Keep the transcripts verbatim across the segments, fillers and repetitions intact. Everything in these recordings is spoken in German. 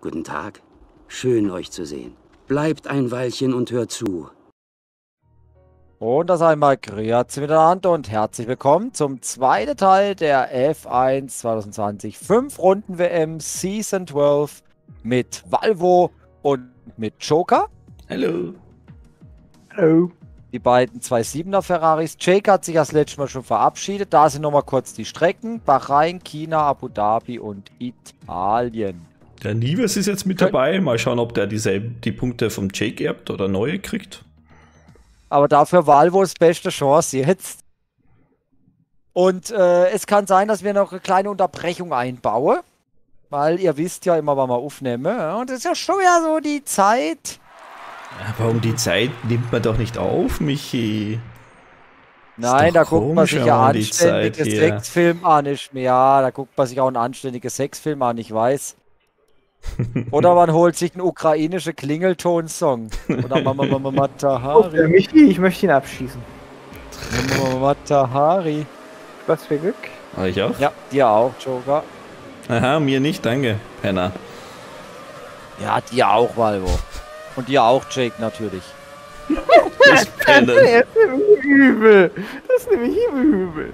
Guten Tag. Schön, euch zu sehen. Bleibt ein Weilchen und hört zu. Und das einmal grüezi miteinander und herzlich willkommen zum zweiten Teil der F eins zwanzig zwanzig fünf Runden W M Season zwölf mit Valvo und mit Joker. Hallo. Hallo. Die beiden zwei Siebener Ferraris. Jake hat sich das letzte Mal schon verabschiedet. Da sind nochmal kurz die Strecken. Bahrain, China, Abu Dhabi und Italien. Der Nieves ist jetzt mit dabei. Mal schauen, ob der dieselben, die Punkte vom Jake erbt oder neue kriegt. Aber dafür Valvos beste Chance jetzt. Und äh, es kann sein, dass wir noch eine kleine Unterbrechung einbauen. Weil ihr wisst ja immer, wann wir aufnehmen. Und es ist ja schon wieder so die Zeit. Aber um die Zeit nimmt man doch nicht auf, Michi. Nein, da guckt man sich ja um anständige Sexfilm an. Ich, ja, da guckt man sich auch einen anständigen Sexfilm an, ich weiß. Oder man holt sich einen ukrainischen Klingelton-Song. Oder Mama Mama Matahari. Oh, Michi, ich möchte ihn abschießen. Mama Mama Matahari. Was für Glück. Ah, ich auch? Ja, dir auch, Joker. Aha, mir nicht, danke, Penner. Ja, dir auch, Valvo. Und dir auch, Jake, natürlich. Das Pennen. Das ist nämlich übel. Das ist nämlich übel.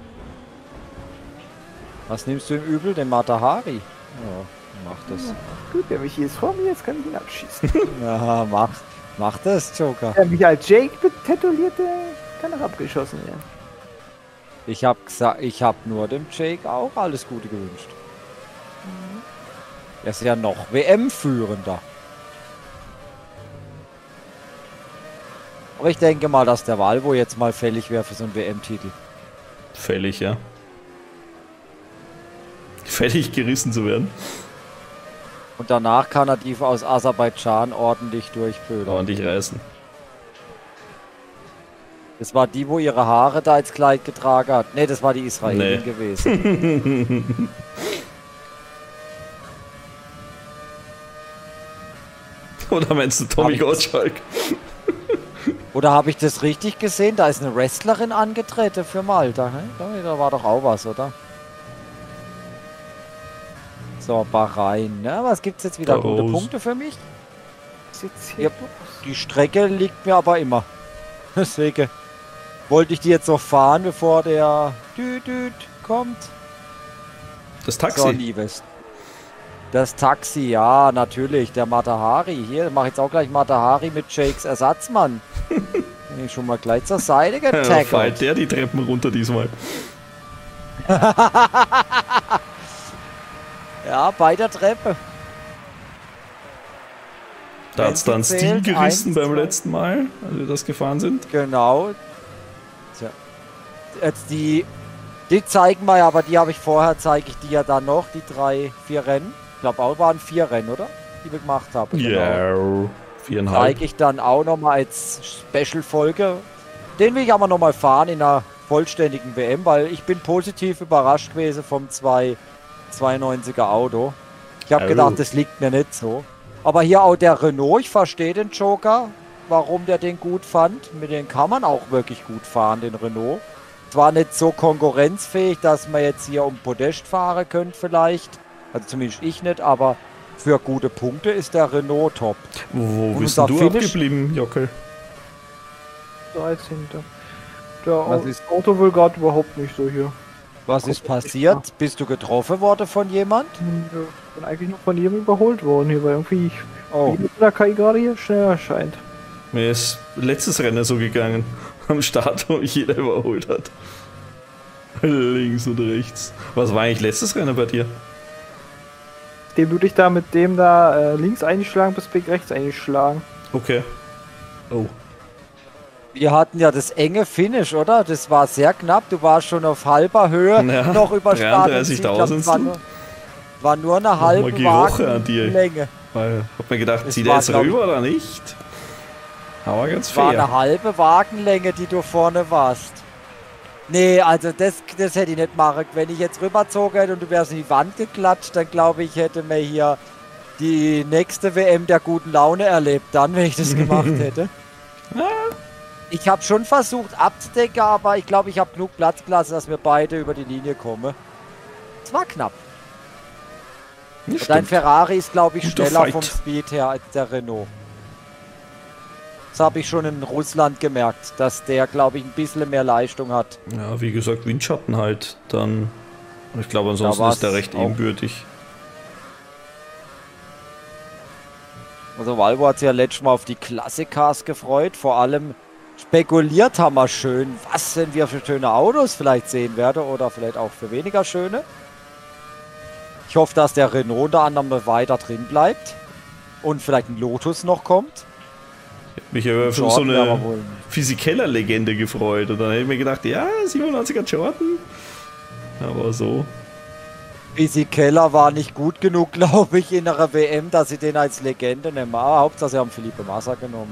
Was nimmst du im Übel? Den Matahari? Ja, mach das. Gut, der Michi ist vor mir, jetzt kann ich ihn abschießen. Ja, mach, mach das, Joker. Der mich als Jake betitulierte, kann auch abgeschossen werden. Ich hab gesagt, ich hab nur dem Jake auch alles Gute gewünscht. Er ist ja noch W M-Führender. Aber ich denke mal, dass der Valvo jetzt mal fällig wäre für so einen W M-Titel. Fällig, ja. Fällig gerissen zu werden. Und danach kann er die aus Aserbaidschan ordentlich durchbödern. Ordentlich reißen. Das war die, wo ihre Haare da als Kleid getragen hat. Ne, das war die Israelin nee. gewesen. Oder meinst du Tommy Gottschalk? Oder habe ich das richtig gesehen? Da ist eine Wrestlerin angetreten für Malta. He? Da war doch auch was, oder? So, Bahrain. Ne? Was gibt es jetzt wieder? Gute Punkte für mich? Ja, die Strecke liegt mir aber immer. Deswegen wollte ich die jetzt noch fahren, bevor der Düdüt kommt. Das Taxi? So, Nieves. Das Taxi, ja, natürlich. Der Matahari. Hier, mache jetzt auch gleich Matahari mit Jakes Ersatzmann. Bin ich schon mal gleich zur Seite getackelt. Ja, fällt der die Treppen runter diesmal. Ja, bei der Treppe. Da hat es dann Stil gerissen beim letzten Mal, als wir das gefahren sind. Genau. Tja. Jetzt die, die zeigen wir ja, aber die habe ich vorher, zeige ich die ja dann noch, die drei, vier Rennen. Ich glaube auch waren vier Rennen, oder? Die wir gemacht haben. Ja, yeah, viereinhalb. Zeige ich dann auch nochmal als Special-Folge. Den will ich aber nochmal fahren in einer vollständigen W M, weil ich bin positiv überrascht gewesen vom zweihundertneunziger Auto. Ich habe oh. gedacht, das liegt mir nicht so. Aber hier auch der Renault, ich verstehe den Joker, warum der den gut fand. Mit dem kann man auch wirklich gut fahren, den Renault. Zwar nicht so konkurrenzfähig, dass man jetzt hier um Podest fahren könnte vielleicht. Also zumindest ich nicht, aber für gute Punkte ist der Renault top. Wo Und bist du abgeblieben, Jockel? dreizehnter Der ist Auto will gerade überhaupt nicht so hier. Was ist passiert? Ja. Bist du getroffen worden von jemand? Ich bin eigentlich noch von jedem überholt worden hier, weil irgendwie ich oh. mit der K I gerade hier schneller erscheint. Mir ist letztes Rennen so gegangen. Am Start, wo mich jeder überholt hat. Links und rechts. Was war eigentlich letztes Rennen bei dir? Dem du dich da mit dem da äh, links eingeschlagen bist, bin ich rechts eingeschlagen. Okay. Oh. Wir hatten ja das enge Finish, oder? Das war sehr knapp. Du warst schon auf halber Höhe ja, noch über dreiunddreißigtausend. War, nur, war nur eine halbe Wagenlänge. Weil hab mir gedacht, zieh der jetzt rüber oder nicht? Aber ganz fair. War eine halbe Wagenlänge, die du vorne warst. Nee, also das, das hätte ich nicht machen. Wenn ich jetzt rüberzogen hätte und du wärst in die Wand geklatscht, dann glaube ich, hätte mir hier die nächste W M der guten Laune erlebt, dann, wenn ich das gemacht hätte. Ich habe schon versucht abzudecken, aber ich glaube, ich habe genug Platz gelassen, dass wir beide über die Linie kommen. Es war knapp. Dein stimmt. Ferrari ist, glaube ich, Guter schneller Fight. vom Speed her als der Renault. Das habe ich schon in Russland gemerkt, dass der, glaube ich, ein bisschen mehr Leistung hat. Ja, wie gesagt, Windschatten halt. Dann. Ich glaube, ansonsten war's ist der recht auch. ebenbürtig. Also Volvo hat sich ja letztes Mal auf die Classic-Cars gefreut. Vor allem spekuliert haben wir schön, was denn wir für schöne Autos vielleicht sehen werden oder vielleicht auch für weniger schöne. Ich hoffe, dass der Renault unter anderem weiter drin bleibt und vielleicht ein Lotus noch kommt. Mich aber für so Jordan werden eine wir wohl- Physikeller-Legende gefreut. Und dann hätte ich mir gedacht, ja, siebenundneunziger Jordan. Aber so. Busy Keller war nicht gut genug, glaube ich, in der W M, dass sie den als Legende nehmen. Aber Hauptsache, sie haben Felipe Massa genommen.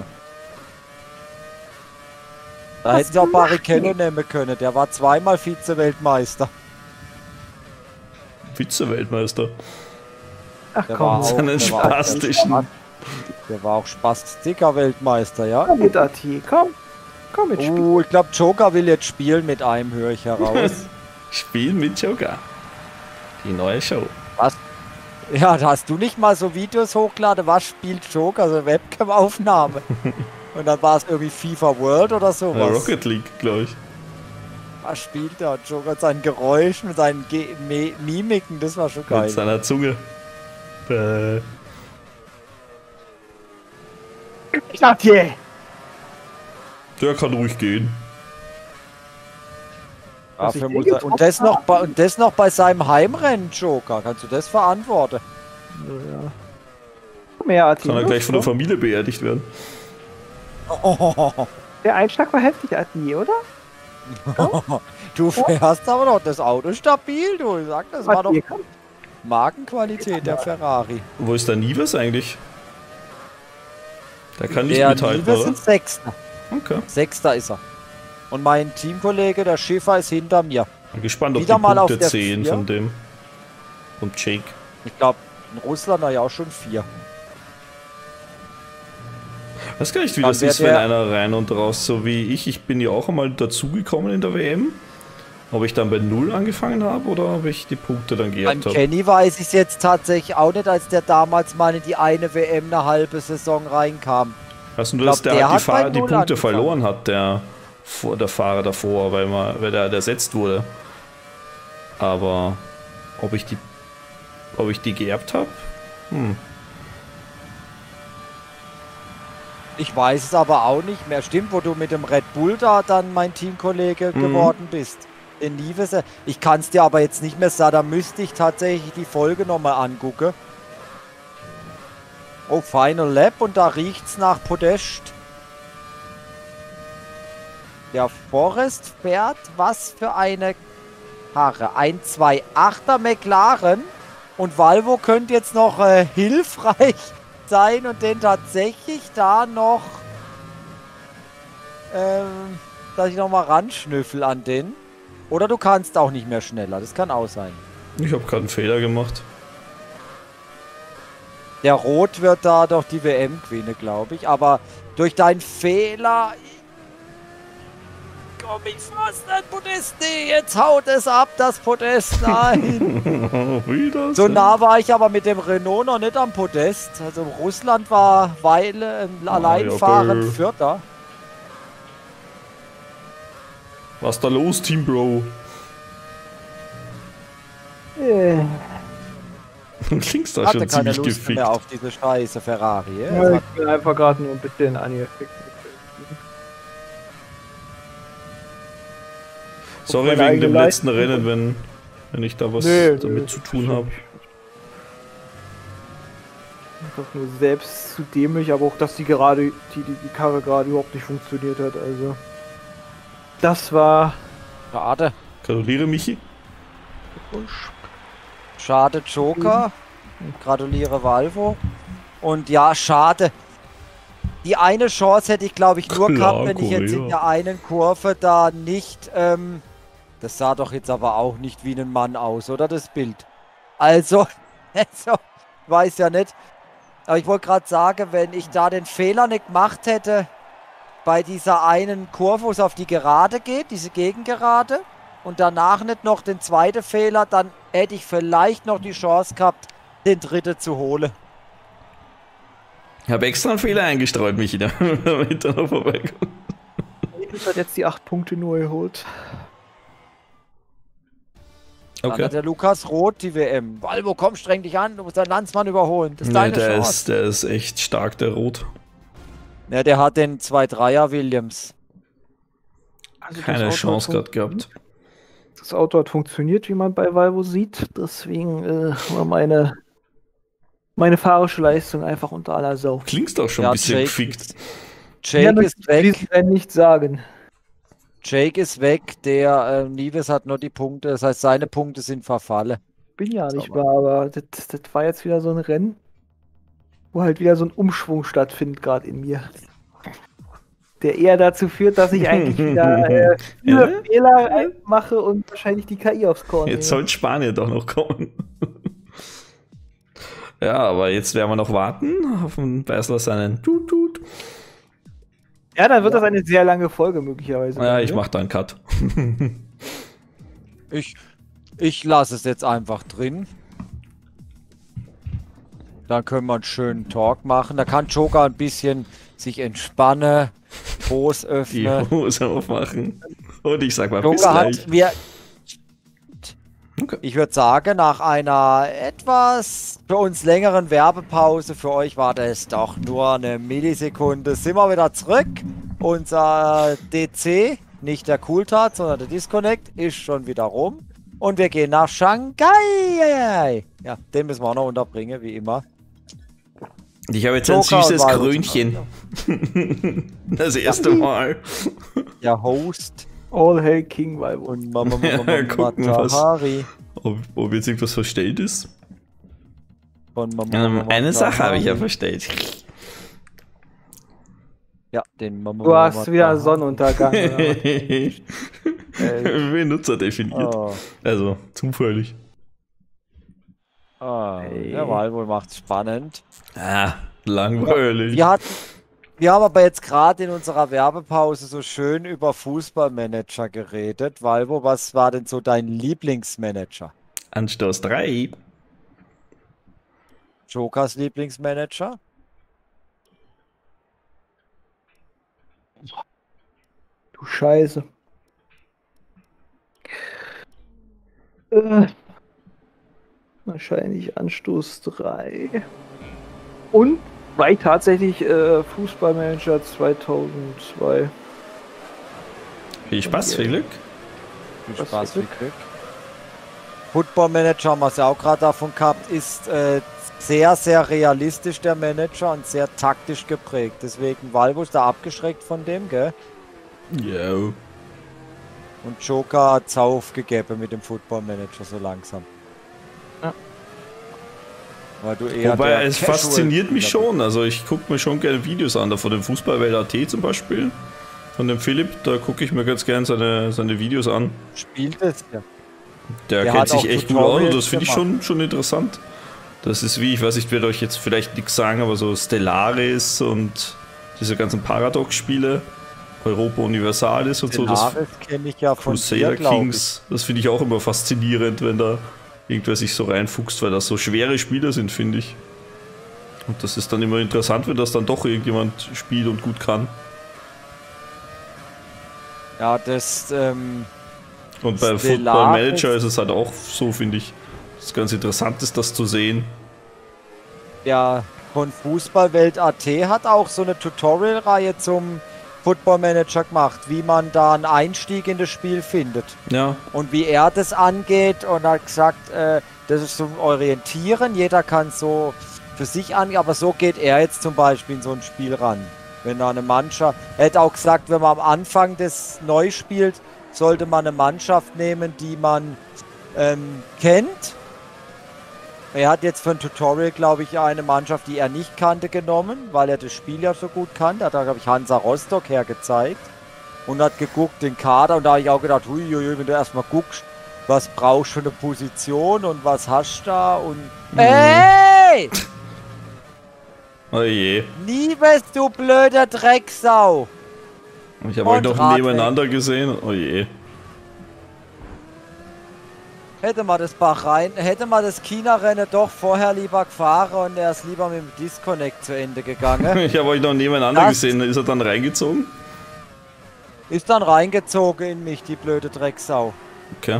Da Was hätten sie auch macht Barrichello nehmen können. Der war zweimal Vize-Weltmeister. Vize-Weltmeister. Ach Der komm, war auch- Seinen der war auch- spastischen. Der war auch Spastiker-Weltmeister, ja? komm mit A T, komm. Komm mit Spiel. Oh, ich glaube, Joker will jetzt spielen mit einem, höre ich heraus. Spiel mit Joker. Die neue Show. Ja, da hast du nicht mal so Videos hochgeladen, was spielt Joker, also Webcam-Aufnahme. Und dann war es irgendwie FIFA World oder Äh, sowas. Rocket League, glaube ich. Was spielt der Joker mit seinen Geräuschen, mit seinen Ge Me Mimiken, das war schon geil. Mit seiner Zunge. Äh, A T. der kann ruhig gehen. Ja, Was ich für dir muss er, getroffen und, das noch bei, und das noch bei seinem Heimrennen, Joker. Kannst du das verantworten? Ja. Komm her, A T. Kann er los, gleich von der komm. Familie beerdigt werden. Der Einschlag war heftig, A T, oder? Du fährst aber doch das Auto stabil, du. Ich sag, das war doch A T, komm. Markenqualität der Ferrari. Wo ist der Nives eigentlich? Der kann nicht Der mithalten, Nives oder? ist Sechster. Okay. Sechster ist er. Und mein Teamkollege, der Schiffer, ist hinter mir. Bin gespannt, ob Wieder die mal auf Punkte der zählen vier. von dem. Vom Jake. Ich glaube, in Russland war ja auch schon vier. Weiß gar nicht, wie Dann das wär ist, wenn der- einer rein und raus, so wie ich. Ich bin ja auch einmal dazugekommen in der W M. Ob ich dann bei Null angefangen habe oder ob ich die Punkte dann Beim geerbt habe. Kenny weiß ich es jetzt tatsächlich auch nicht, als der damals mal in die eine W M eine halbe Saison reinkam. Weißt du, nur, glaub, dass der, der halt die, hat bei Fahr die Null Punkte angefangen. verloren hat, der, vor- der Fahrer davor, weil, man, weil der ersetzt wurde. Aber ob ich die, ob ich die geerbt habe? Hm. Ich weiß es aber auch nicht mehr. Stimmt, wo du mit dem Red Bull da dann mein Teamkollege Mhm. geworden bist. Den Nives. Ich kann es dir aber jetzt nicht mehr sagen. Da müsste ich tatsächlich die Folge nochmal angucken. Oh, Final Lap und da riecht's nach Podest. Der Forest fährt was für eine Karre. Ein zwei achter McLaren. Und Volvo könnte jetzt noch äh, hilfreich sein und den tatsächlich da noch, ähm, dass ich noch mal ranschnüffel an den. Oder du kannst auch nicht mehr schneller, das kann auch sein. Ich habe gerade einen Fehler gemacht. Der Rot wird da doch die W M gewinnen, glaube ich, aber durch deinen Fehler komm ich fast an Podest. Nee, jetzt haut es ab, das Podest, nein. Wieder So nah war ich aber mit dem Renault noch nicht am Podest. Also Russland war Weile ähm, alleinfahrend ja, Vierter. Was da los, Team Bro? Äh, Links da Hatte schon keine ziemlich Lust gefickt. mehr auf diese scheiße Ferrari. Ja? ja, ich bin einfach gerade nur ein bisschen angefickt. Sorry meine wegen eigene dem letzten Leistung. Rennen, wenn, wenn ich da was Nee, damit nee, zu tun habe. Einfach nur selbst zu dämlich, aber auch, dass die gerade, die, die, die Karre gerade überhaupt nicht funktioniert hat, also. Das war. Schade. Gratuliere, Michi. Schade Joker. Gratuliere Volvo. Und ja, schade. Die eine Chance hätte ich, glaube ich, nur Klar, gehabt, wenn ich jetzt in Korea. der einen Kurve da nicht... Ähm, das sah doch jetzt aber auch nicht wie ein Mann aus, oder das Bild? Also, also weiß ja nicht. Aber ich wollte gerade sagen, wenn ich da den Fehler nicht gemacht hätte, bei dieser einen Kurve, wo es auf die Gerade geht, diese Gegengerade, und danach nicht noch den zweiten Fehler, dann hätte ich vielleicht noch die Chance gehabt, den dritten zu holen. Ich habe extra einen Fehler eingestreut, Michi, damit er noch vorbeikommt. Davis hat jetzt die acht Punkte nur geholt. Dann Okay. hat der Lukas Roth die W M. Valvo, komm, streng dich an, du musst deinen Landsmann überholen. Das ist Nee, deine der, Chance. ist, der ist echt stark, der Rot. Ja, der hat den zwei Dreier Williams. Also das Keine Auto Chance hat gerade gehabt. Das Auto hat funktioniert, wie man bei Valvo sieht. Deswegen äh, war meine, meine fahrische Leistung einfach unter aller Sau. Klingst doch schon Ja, ein bisschen Jake gefickt. ist- Jake ist weg. Ich will nicht sagen. Jake ist weg. Der äh, Nives hat nur die Punkte. Das heißt, seine Punkte sind verfallen. Bin ja nicht Sauber. wahr, aber das, das war jetzt wieder so ein Rennen, wo halt wieder so ein Umschwung stattfindet, gerade in mir. Der eher dazu führt, dass ich eigentlich wieder äh, viele Ja? Fehler mache und wahrscheinlich die K I aufs Korn Jetzt nehme. soll Spanien doch noch kommen. Ja, aber jetzt werden wir noch warten auf den Beisler seinen Tut-Tut. Ja, dann wird das eine sehr lange Folge möglicherweise. Ja, ich ne? mach da einen Cut. Ich, ich lasse es jetzt einfach drin. Dann können wir einen schönen Talk machen. Da kann Joker ein bisschen sich entspannen, Hose Die öffnen. Hose aufmachen. Und ich sag mal, bis Joker gleich. hat mir, Okay. ich würde sagen, nach einer etwas für uns längeren Werbepause, für euch war das doch nur eine Millisekunde, sind wir wieder zurück. Unser D C, nicht der Cooltat, sondern der Disconnect, ist schon wieder rum. Und wir gehen nach Shanghai. Ja, den müssen wir auch noch unterbringen, wie immer. Ich habe jetzt ein Joker und süßes Valvo. Krönchen. Das erste Mal. Der Host All Hail King Valvo. und Mama Ja, Mama gucken, was- Matahari. Ob, ob jetzt irgendwas verstellt ist? Von Mama Ähm, Mama eine Sache habe ich ja Matahari. verstellt. Ja, den Mama Du hast Mama wieder Matahari. Sonnenuntergang. oder was? Benutzer definiert. Oh. Also, zufällig. Ah, Hey. der Valvo macht's spannend. Ah, langweilig. Wir, hatten, wir haben aber jetzt gerade in unserer Werbepause so schön über Fußballmanager geredet. Valvo, was war denn so dein Lieblingsmanager? Anstoß drei. Jokers Lieblingsmanager? Du Scheiße. Äh, wahrscheinlich Anstoß drei. Und weil tatsächlich äh, Fußballmanager zweitausendzwei. Viel Spaß, viel Glück. Viel Was Spaß, für viel Glück. Glück. Football Manager haben wir es ja auch gerade davon gehabt, ist äh, sehr, sehr realistisch der Manager und sehr taktisch geprägt. Deswegen Valvo ist da abgeschreckt von dem, gell? Yo. Und Joker hat es aufgegeben mit dem Football Manager so langsam. Ja. Weil du eher Wobei, der es Casual fasziniert mich Spieler schon. Also, ich gucke mir schon gerne Videos an, da von dem Fußballwelt A T zum Beispiel. Von dem Philipp, da gucke ich mir ganz gerne seine, seine Videos an. bist. Spielt es ja. Der, Der kennt hat auch sich echt gut aus und Tutorials das finde ich gemacht. schon, schon interessant. Das ist wie, ich weiß, ich werde euch jetzt vielleicht nichts sagen, aber so Stellaris und diese ganzen Paradox-Spiele, Europa Universalis und so, das Stellaris kenne ich ja von dir, Crusader glaube ich. Kings, das finde ich auch immer faszinierend, wenn da irgendwer sich so reinfuchst, weil das so schwere Spiele sind, finde ich. Und das ist dann immer interessant, wenn das dann doch irgendjemand spielt und gut kann. Ja, das, ähm, Und bei Stellaris- Football Manager ist es halt auch so, finde ich. Das ist ganz interessant, ist das zu sehen. der von Fußballwelt A T hat auch so eine Tutorial-Reihe zum Football Manager gemacht, wie man da einen Einstieg in das Spiel findet. Ja, Und wie er das angeht und hat gesagt, äh, das ist zum Orientieren, jeder kann so für sich angehen, aber so geht er jetzt zum Beispiel in so ein Spiel ran. Wenn da eine Mannschaft, er hätte auch gesagt, wenn man am Anfang des neu spielt, sollte man eine Mannschaft nehmen, die man ähm, kennt. Er hat jetzt für ein Tutorial, glaube ich, eine Mannschaft, die er nicht kannte, genommen, weil er das Spiel ja so gut kannte. Hat er, glaube ich, Hansa Rostock hergezeigt und hat geguckt, den Kader. Und da habe ich auch gedacht, huiuiui, wenn du erstmal guckst, was brauchst du für eine Position und was hast du da und... Ey! oh je. Liebes, du blöder Drecksau! Ich habe euch Und noch Radweg. nebeneinander gesehen. Oh je. Hätte man das Bahrain, hätte man das China-Rennen doch vorher lieber gefahren und er ist lieber mit dem Disconnect zu Ende gegangen. Ich habe euch noch nebeneinander Das- gesehen. Ist er dann reingezogen? Ist dann reingezogen in mich, die blöde Drecksau. Okay.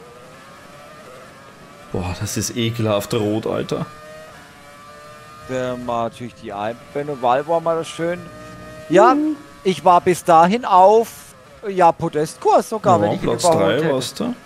Boah, das ist ekelhaft rot, Alter. Der war natürlich die Einblendung, Wahl war mal das schön. Ja, ich war bis dahin auf, ja, Podestkurs sogar, wenn Ja, ich ihn Platz überholt drei hätte. warst du.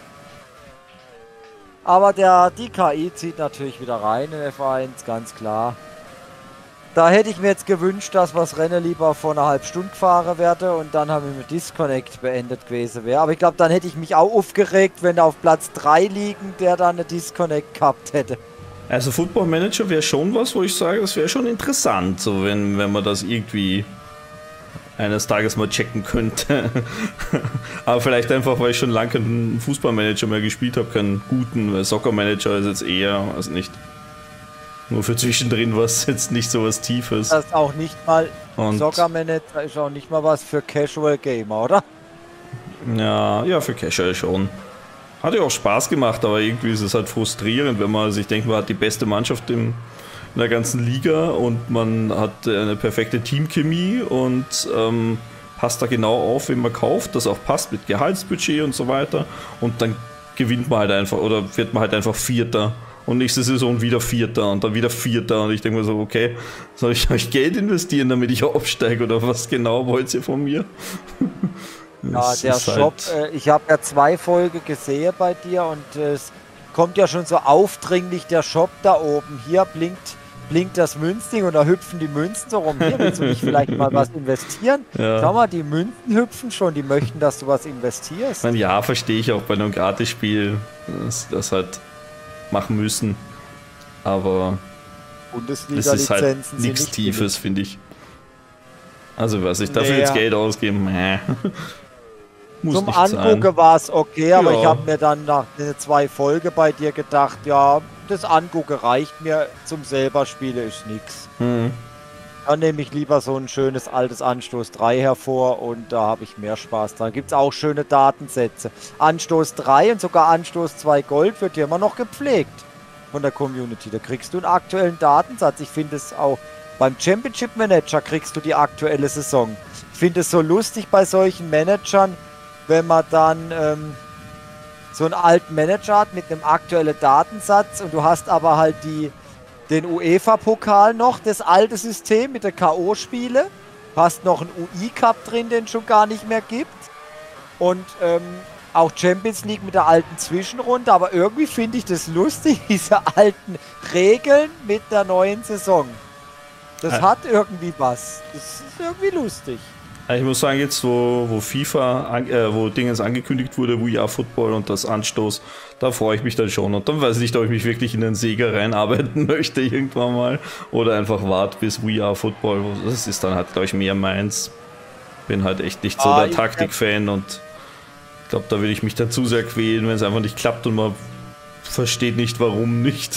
Aber der, die K I zieht natürlich wieder rein in F eins, ganz klar. Da hätte ich mir jetzt gewünscht, dass wir das Rennen lieber vor einer halben Stunde gefahren werde und dann haben wir mit Disconnect beendet gewesen wäre. Aber ich glaube, dann hätte ich mich auch aufgeregt, wenn er auf Platz drei liegen, der dann eine Disconnect gehabt hätte. Also Football Manager wäre schon was, wo ich sage, das wäre schon interessant, so wenn, wenn man das irgendwie eines Tages mal checken könnte. Aber vielleicht einfach, weil ich schon lange keinen Fußballmanager mehr gespielt habe, keinen guten, weil Soccer Manager ist jetzt eher, also nicht nur für zwischendrin was jetzt nicht so was Tiefes. Das ist auch nicht mal, Und Soccer Manager ist auch nicht mal was für Casual Gamer, oder? ja, ja, für Casual schon. Hat ja auch Spaß gemacht, aber irgendwie ist es halt frustrierend, wenn man sich denkt, man hat die beste Mannschaft im, in der ganzen Liga und man hat eine perfekte Teamchemie und ähm, passt da genau auf, wen man kauft, das auch passt mit Gehaltsbudget und so weiter und dann gewinnt man halt einfach oder wird man halt einfach Vierter und nächste Saison wieder Vierter und dann wieder Vierter und ich denke mir so, okay, soll ich euch Geld investieren, damit ich aufsteige oder was genau wollt ihr von mir? Ja, Das der ist Shop, halt- äh, ich habe ja zwei Folgen gesehen bei dir und äh, es kommt ja schon so aufdringlich der Shop da oben. Hier blinkt, blinkt das Münzding und da hüpfen die Münzen so rum. Hier willst du nicht vielleicht mal was investieren? Ja. Schau mal, die Münzen hüpfen schon, die möchten, dass du was investierst. Ich meine, ja, verstehe ich auch bei einem Gratisspiel, dass sie das halt machen müssen. Aber es ist halt Bundesliga-Lizenzen sind nichts nicht Tiefes, finde ich. Also, was ich dafür Nee, jetzt ja. Geld ausgeben, äh, muss Zum nicht Angucken sein. war es okay, aber Ja. ich habe mir dann nach den zwei Folgen bei dir gedacht, ja, das Angucken reicht mir, zum selber spielen ist nix. Hm. Dann nehme ich lieber so ein schönes altes Anstoß drei hervor und da habe ich mehr Spaß dran. Gibt es auch schöne Datensätze. Anstoß drei und sogar Anstoß zwei Gold wird ja immer noch gepflegt von der Community. Da kriegst du einen aktuellen Datensatz. Ich finde es auch beim Championship Manager kriegst du die aktuelle Saison. Ich finde es so lustig bei solchen Managern, wenn man dann ähm, so einen alten Manager hat mit einem aktuellen Datensatz und du hast aber halt die den UEFA-Pokal noch, das alte System mit der K O-Spiele. Hast noch einen U I-Cup drin, den es schon gar nicht mehr gibt. Und ähm, auch Champions League mit der alten Zwischenrunde. Aber irgendwie finde ich das lustig, diese alten Regeln mit der neuen Saison. Das Ah. hat irgendwie was. Das ist irgendwie lustig. Ich muss sagen, jetzt wo, wo FIFA, an, äh, wo Dingens angekündigt wurde, We Are Football und das Anstoß, da freue ich mich dann schon. Und dann weiß ich nicht, ob ich mich wirklich in den Sieger reinarbeiten möchte irgendwann mal oder einfach warte bis We Are Football. Das ist dann halt, glaube ich, mehr meins. Bin halt echt nicht so Ah, der ich- Taktik-Fan und ich glaube, da würde ich mich dann zu sehr quälen, wenn es einfach nicht klappt und man versteht nicht, warum nicht.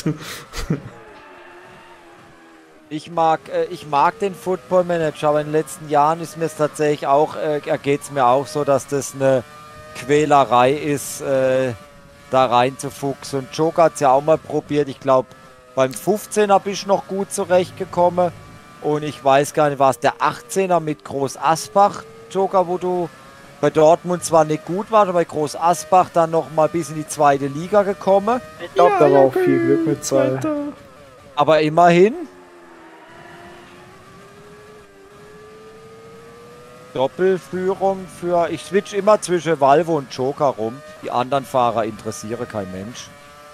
Ich mag, äh, ich mag den Football Manager, aber in den letzten Jahren ist mir es tatsächlich auch, äh, geht es mir auch so, dass das eine Quälerei ist, äh, da reinzufuchsen. Und Joker hat es ja auch mal probiert. Ich glaube, beim fünfzehner bin ich noch gut zurechtgekommen. Und ich weiß gar nicht, war es der achtzehner mit Groß Asbach, Joker, wo du bei Dortmund zwar nicht gut warst, aber bei Groß Asbach dann noch mal bis in die zweite Liga gekommen. Ich glaube, da war auch viel Glück mit bei. Aber immerhin. Doppelführung für. Ich switch immer zwischen Valvo und Joker rum. Die anderen Fahrer interessiere kein Mensch.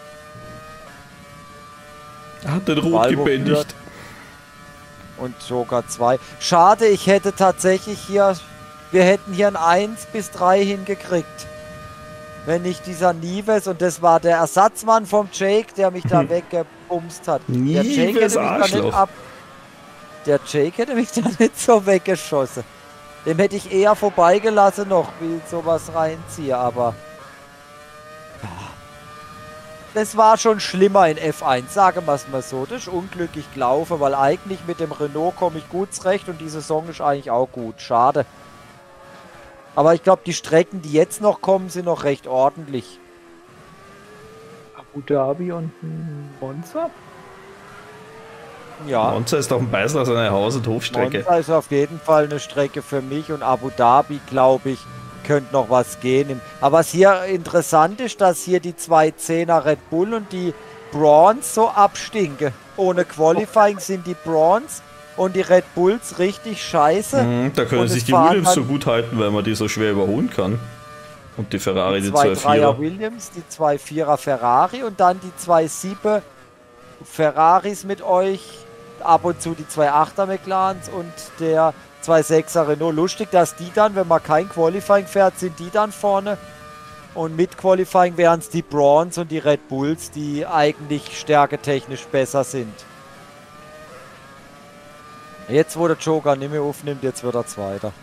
Er hat den Rot Valvo gebändigt. führt und Joker zwei. Schade, ich hätte tatsächlich hier. Wir hätten hier ein eins bis drei hingekriegt. Wenn nicht dieser Nives, und das war der Ersatzmann vom Jake, der mich da weggebumst hat. Der Jake Nives hätte mich da nicht Arschloch. ab. Der Jake hätte mich da nicht so weggeschossen. Dem hätte ich eher vorbeigelassen noch, wie sowas reinziehe, aber. Das war schon schlimmer in F eins, sagen wir es mal so. Das ist unglücklich gelaufen, weil eigentlich mit dem Renault komme ich gut zurecht und die Saison ist eigentlich auch gut. Schade. Aber ich glaube, die Strecken, die jetzt noch kommen, sind noch recht ordentlich. Abu Dhabi und ein Monza. Ja, Monza ist doch ein Beißler seine Haus- und Hofstrecke. Monza ist auf jeden Fall eine Strecke für mich und Abu Dhabi, glaube ich, könnte noch was gehen. Aber was hier interessant ist, dass hier die zwei Zehner Red Bull und die Bronze so abstinken. Ohne Qualifying sind die Bronze und die Red Bulls richtig scheiße. Mhm, da können Und sich es die fahren Williams dann so gut halten, weil man die so schwer überholen kann. Und die Ferrari, die die zwei zwei Dreier Vierer. Williams, die zwei Vierer Ferrari und dann die zwei Sieben Ferraris mit euch. Ab und zu die zwei Achter McLarens und der zwei Sechser Renault. Lustig, dass die dann, wenn man kein Qualifying fährt, sind die dann vorne. Und mit Qualifying wären es die Bronze und die Red Bulls, die eigentlich stärketechnisch besser sind. Jetzt, wo der Joker nicht mehr aufnimmt, jetzt wird er Zweiter.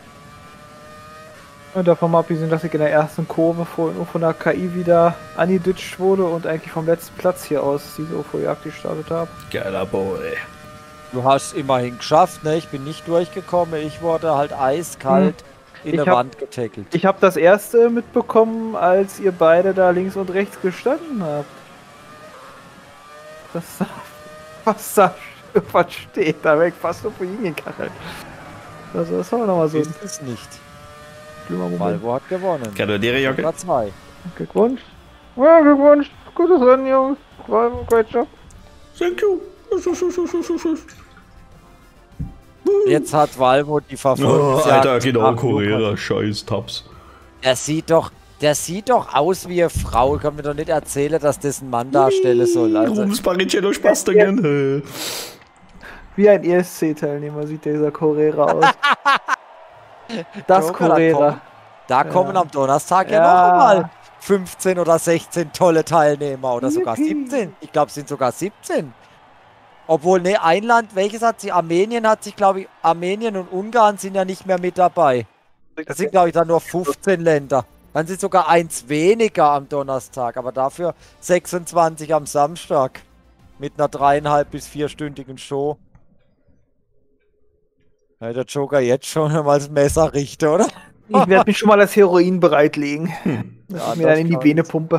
Und davon mal abgesehen, dass ich in der ersten Kurve von, von der K I wieder angeditscht wurde und eigentlich vom letzten Platz hier aus diese Euphorie gestartet habe. Geiler Boy. Du hast es immerhin geschafft, ne? Ich bin nicht durchgekommen. Ich wurde halt eiskalt in Ich eine hab- Wand getackelt. Ich habe das erste mitbekommen, als ihr beide da links und rechts gestanden habt. Das was da was steht, da weg fast so vor ihn gekachelt. Also das war nochmal so ein Ist es nicht. schlimmer Moment. Malvo hat gewonnen. Gratuliere, Jocke. Platz zwei. Glückwunsch. Ja, Glückwunsch. Gutes Rennen, Jungs. Great job. Thank you. Jetzt hat Valvo die Oh, Verfolgungsjagd. Alter, genau, nach Correa, Lukas. scheiß Tabs. Der sieht doch, der sieht doch aus wie eine Frau. Ich kann mir doch nicht erzählen, dass das ein Mann darstellen soll. Also, Rums Barrichello Spastungen. Wie ein E S C-Teilnehmer sieht dieser Correa aus. Das Joker, da Correa. kommen- da kommen Ja. am Donnerstag ja, Ja. noch mal fünfzehn oder sechzehn tolle Teilnehmer oder sogar Yippie. siebzehn. Ich glaube, es sind sogar siebzehn. Obwohl, ne, ein Land, welches hat sie? Armenien hat sich, glaube ich, Armenien und Ungarn sind ja nicht mehr mit dabei. Das sind, glaube ich, dann nur fünfzehn Länder. Dann sind sogar eins weniger am Donnerstag, aber dafür sechsundzwanzig am Samstag. Mit einer dreieinhalb bis vierstündigen Show. Ja, der Joker jetzt schon mal das Messer richte, oder? Ich werde mich schon mal das Heroin bereitlegen. Ja, Das mir dann in die kann- Vene pumpe.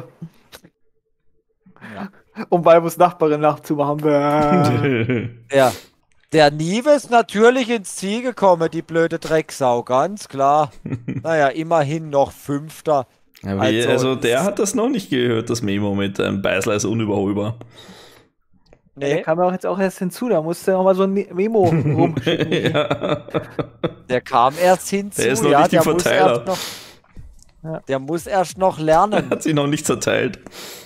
Ja. Um Valvos Nachbarin nachzumachen. Bäh. Der, der Nive ist natürlich ins Ziel gekommen, die blöde Drecksau, ganz klar. Naja, immerhin noch Fünfter. Ja, wie, Also, also der hat das noch nicht gehört, das Memo mit ähm, Beißler ist unüberholbar. Der Nee, kam ja auch jetzt auch erst hinzu, da musste er noch mal so ein Ne- Memo rumschicken. Ja. der kam erst hinzu. Der ist noch ja, nicht die der muss Verteiler. erst noch, Ja. Der muss erst noch lernen. Hat sich noch nicht zerteilt.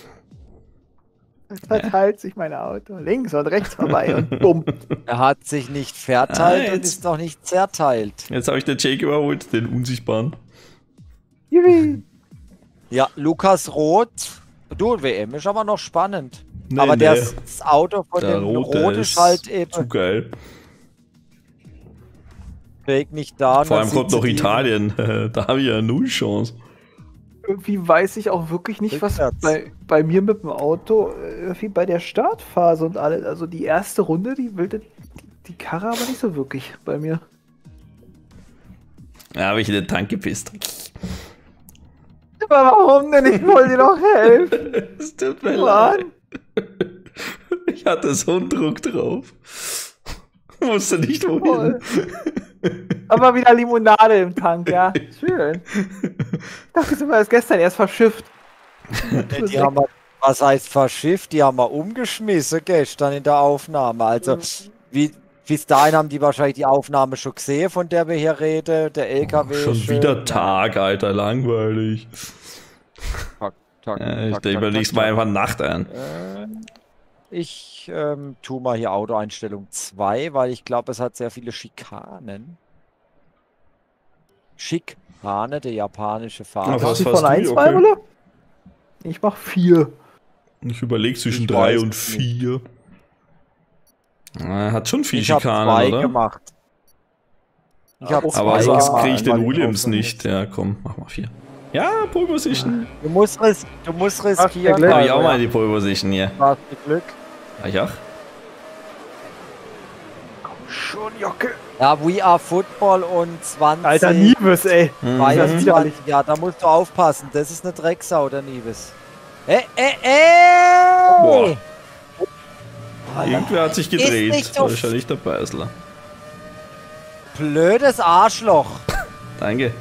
Verteilt sich mein Auto links und rechts vorbei und bumm. Er hat sich nicht verteilt Ah, und jetzt- ist noch nicht zerteilt. Jetzt habe ich den Jake überholt, den Unsichtbaren. Yippie. Ja, Lukas Roth. Du, W M ist aber noch spannend. Nee, aber der, nee. das Auto von Der dem Rote Roth ist halt Zu eben geil. Weg nicht da. und Vor dann allem kommt sitzen noch die- Italien. Da habe ich ja null Chance. Irgendwie weiß ich auch wirklich nicht, was Rückwärts. bei, bei mir mit dem Auto, äh, irgendwie bei der Startphase und alles. Also die erste Runde, die wilde, die, die Karre aber nicht so wirklich bei mir. Ja, habe ich in den Tank gepisst. Aber warum denn? Ich wollte dir doch helfen. Es tut mir Mann. leid. Ich hatte so einen Druck drauf. Wusste nicht wohin. Voll. Aber wieder Limonade im Tank, ja. Schön. Ich dachte, sind wir das gestern erst verschifft. Nee, die haben wir, was heißt verschifft? Die haben wir umgeschmissen gestern in der Aufnahme. Also, wie, bis dahin haben die wahrscheinlich die Aufnahme schon gesehen, von der wir hier reden. Der L K W. Schon schön. wieder Tag, Alter, langweilig. Tack, tack, Ja, ich tack, denke tack, mir nächstes tack, Mal einfach Nacht ein. Ähm, Ich ähm, tue mal hier Autoeinstellung zwei, weil ich glaube, es hat sehr viele Schikanen. Schikane, der japanische Fahrer. Ach, was Sie fährst von du? eins, Okay. oder? Ich mach vier. Ich überlege zwischen Ich drei weiß und es nicht. vier. Er hat schon viel Ich habe Schikanen, zwei oder? gemacht. Ich habe Aber zwei Aber sonst gemacht, kriege ich den weil Williams hoffe, nicht. Ja, komm, mach mal vier. Ja, Pole Position. Du musst, ris du musst riskieren. Glück. Habe ich auch also, mal in die Pole Position hier. hast du Glück. Ah, ja. Schon, Jocke. Ja, We Are Football und zwanzig. Alter, Nieves, ey. Mhm. Weiß Das ist ich widerlich. nicht. Ja, da musst du aufpassen. Das ist eine Drecksau, der Nieves. Ey, ey, ey! Boah. Irgendwer hat sich gedreht. nicht so Wahrscheinlich der Beißler. Blödes Arschloch. Danke.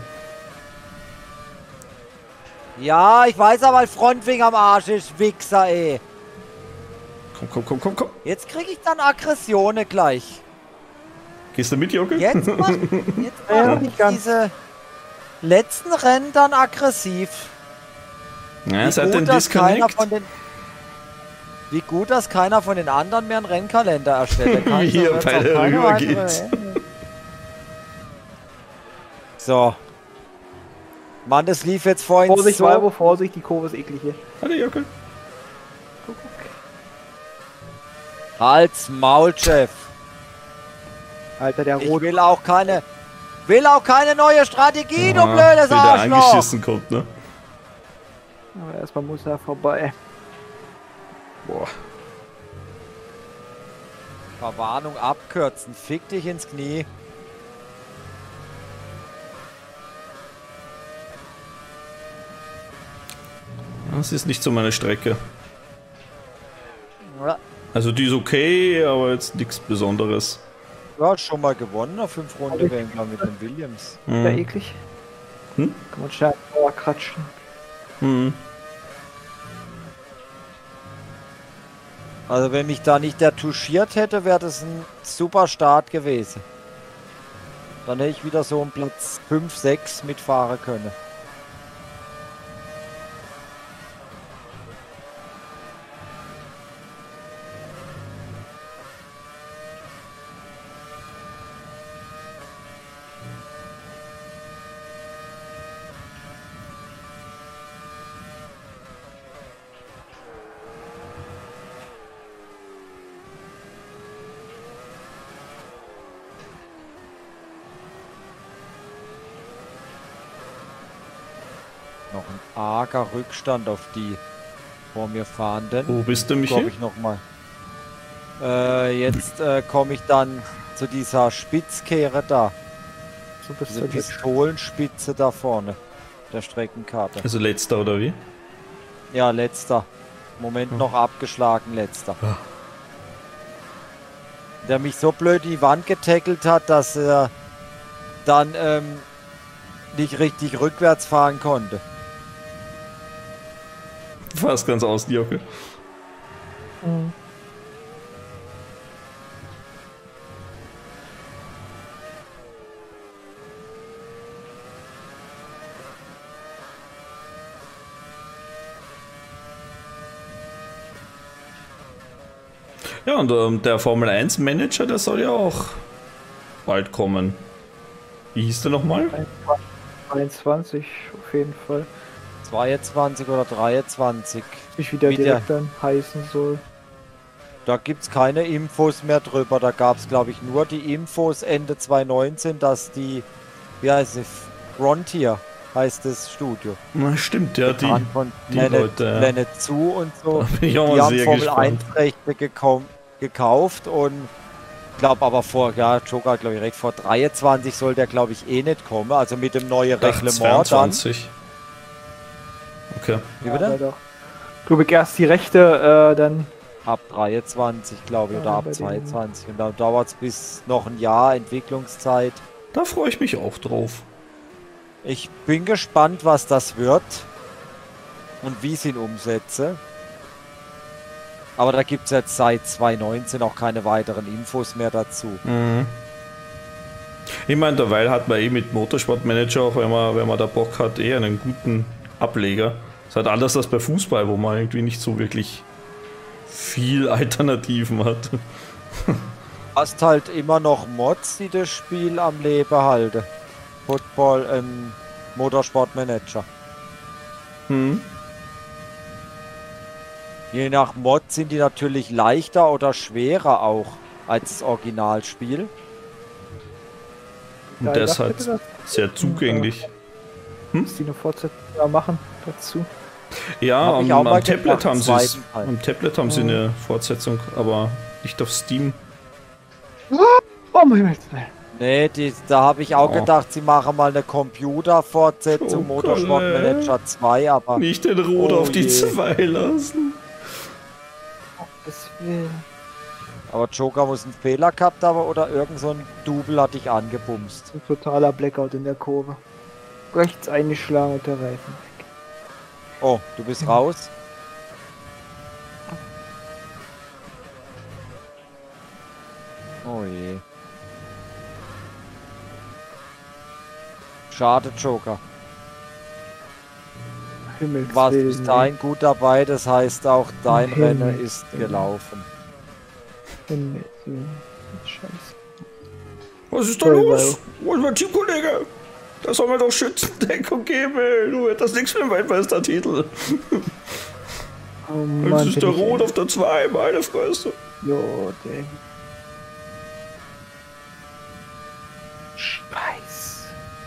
Ja, ich weiß aber, Frontwing am Arsch ist, Wichser, ey. Komm, komm, komm, komm, komm. Jetzt krieg ich dann Aggressionen gleich. Gehst du mit, Jocke? Jetzt mach, jetzt Ja, mach nicht ich ganz. diese letzten Rennen dann aggressiv. Ja, Wie seit gut, dem dass keiner Disconnect. von den Wie gut, dass keiner von den anderen mehr einen Rennkalender erstellt. Kann Wie so ihr wird's beide auch keine rübergeht. weitere Rennen. So. Mann, das lief jetzt vorhin Vorsicht, so. Valvo, Vorsicht, die Kurve ist eklig hier. Hallo, Jocke. Guck, guck. Halt's Maul, Chef. Alter, der Ich Rot. will auch keine, will auch keine neue Strategie, du Ah, blödes wenn der Arschloch. angeschissen kommt, ne? Aber erstmal muss er vorbei. Boah. Verwarnung abkürzen, fick dich ins Knie. Das ist nicht so meine Strecke. Ja, Also die ist okay, aber jetzt nichts Besonderes. du hast schon mal gewonnen auf fünf Runden wählen mit den Williams. Hm. Sehr eklig. Hm? Kann man schnell Power kratschen. Hm. Also wenn mich da nicht der touchiert hätte, wäre das ein super Start gewesen. Dann hätte ich wieder so um Platz fünf, sechs mitfahren können. Noch ein arger Rückstand auf die vor mir fahrenden. Wo bist du, Glaube Michi? ich noch mal. Äh, jetzt äh, komme ich dann zu dieser Spitzkehre da. So bist Diese du jetzt. Pistolenspitze da vorne. Der Streckenkarte. Also letzter oder wie? Ja, letzter. Moment noch abgeschlagen, letzter. Ah. Der mich so blöd in die Wand getackelt hat, dass er dann ähm, nicht richtig rückwärts fahren konnte. Fast ganz außen, Jocke. Mhm. Ja, und ähm, der Formel eins Manager, der soll ja auch bald kommen. Wie hieß der nochmal? einundzwanzig auf jeden Fall. zweiundzwanzig oder dreiundzwanzig. Nicht wie der Wie der- direkt dann heißen soll. Da gibt es keine Infos mehr drüber. Da gab es, glaube ich, nur die Infos Ende zwanzig neunzehn, dass die, wie heißt es, Frontier heißt das Studio. Na stimmt, ja, die. Bekannt von die Planet, Leute, ja. Planet Zoo und so. Da bin ich auch Die mal haben sehr Formel gespannt. eins Rechte gekau gekauft und glaube aber vor, ja, Joker hat glaube ich recht, vor dreiundzwanzig soll der glaube ich eh nicht kommen. Also mit dem neuen Ach, Reglement zweiundzwanzig. Okay. dann. Wie Ja, bitte? aber doch. Glaube ich erst die Rechte, äh, dann. Ab dreiundzwanzig glaube ich Ja, oder ab bei denen- zweiundzwanzig. Und dann dauert es bis noch ein Jahr Entwicklungszeit. Da freue ich mich auch drauf. Ich bin gespannt, was das wird und wie ich ihn umsetze. Aber da gibt es jetzt seit zwanzig neunzehn auch keine weiteren Infos mehr dazu. Mhm. Ich meine, derweil hat man eh mit Motorsportmanager, auch wenn man, wenn man da Bock hat, eh einen guten Ableger. Das ist halt anders als bei Fußball, wo man irgendwie nicht so wirklich viel Alternativen hat. Hast halt immer noch Mods, die das Spiel am Leben halten. Football, ähm, Motorsportmanager. Hm. Je nach Mod sind die natürlich leichter oder schwerer auch als das Originalspiel. Und Ja, der ich ist halt dachte, sehr zugänglich. dass die eine Fortsetzung da machen dazu. Ja, Hab ich am, auch mal am Tablet gedacht, haben sie es. zweiten Teil. Am Tablet haben sie eine Fortsetzung, aber nicht auf Steam. Oh mein Gott. Nee, die, da habe ich auch Oh. gedacht, sie machen mal eine Computerfortsetzung, Oh, Motorsport Kalle. Manager zwei, aber Nicht den Rot Oh auf die je. zwei lassen. Das will. Aber Joker muss einen Fehler gehabt haben oder irgend so ein Double hat dich angebumst. Ein totaler Blackout in der Kurve. Rechts eingeschlagen und der Reifen weg. Oh, du bist raus? Oh je. Schade, Joker. Du Himmels warst Willen, bis dahin gut dabei, das heißt auch dein Himmel. Rennen ist gelaufen. Himmels Willen. Scheiße. Was ist da Voll los? Wo ist mein Teamkollege? Da soll man doch Schützendeckung geben. Du hättest das nichts mit dem Weltmeistertitel. Oh Mann. Jetzt ist der Rot auf der zwei, meine Fresse. Jo, der. Scheiß.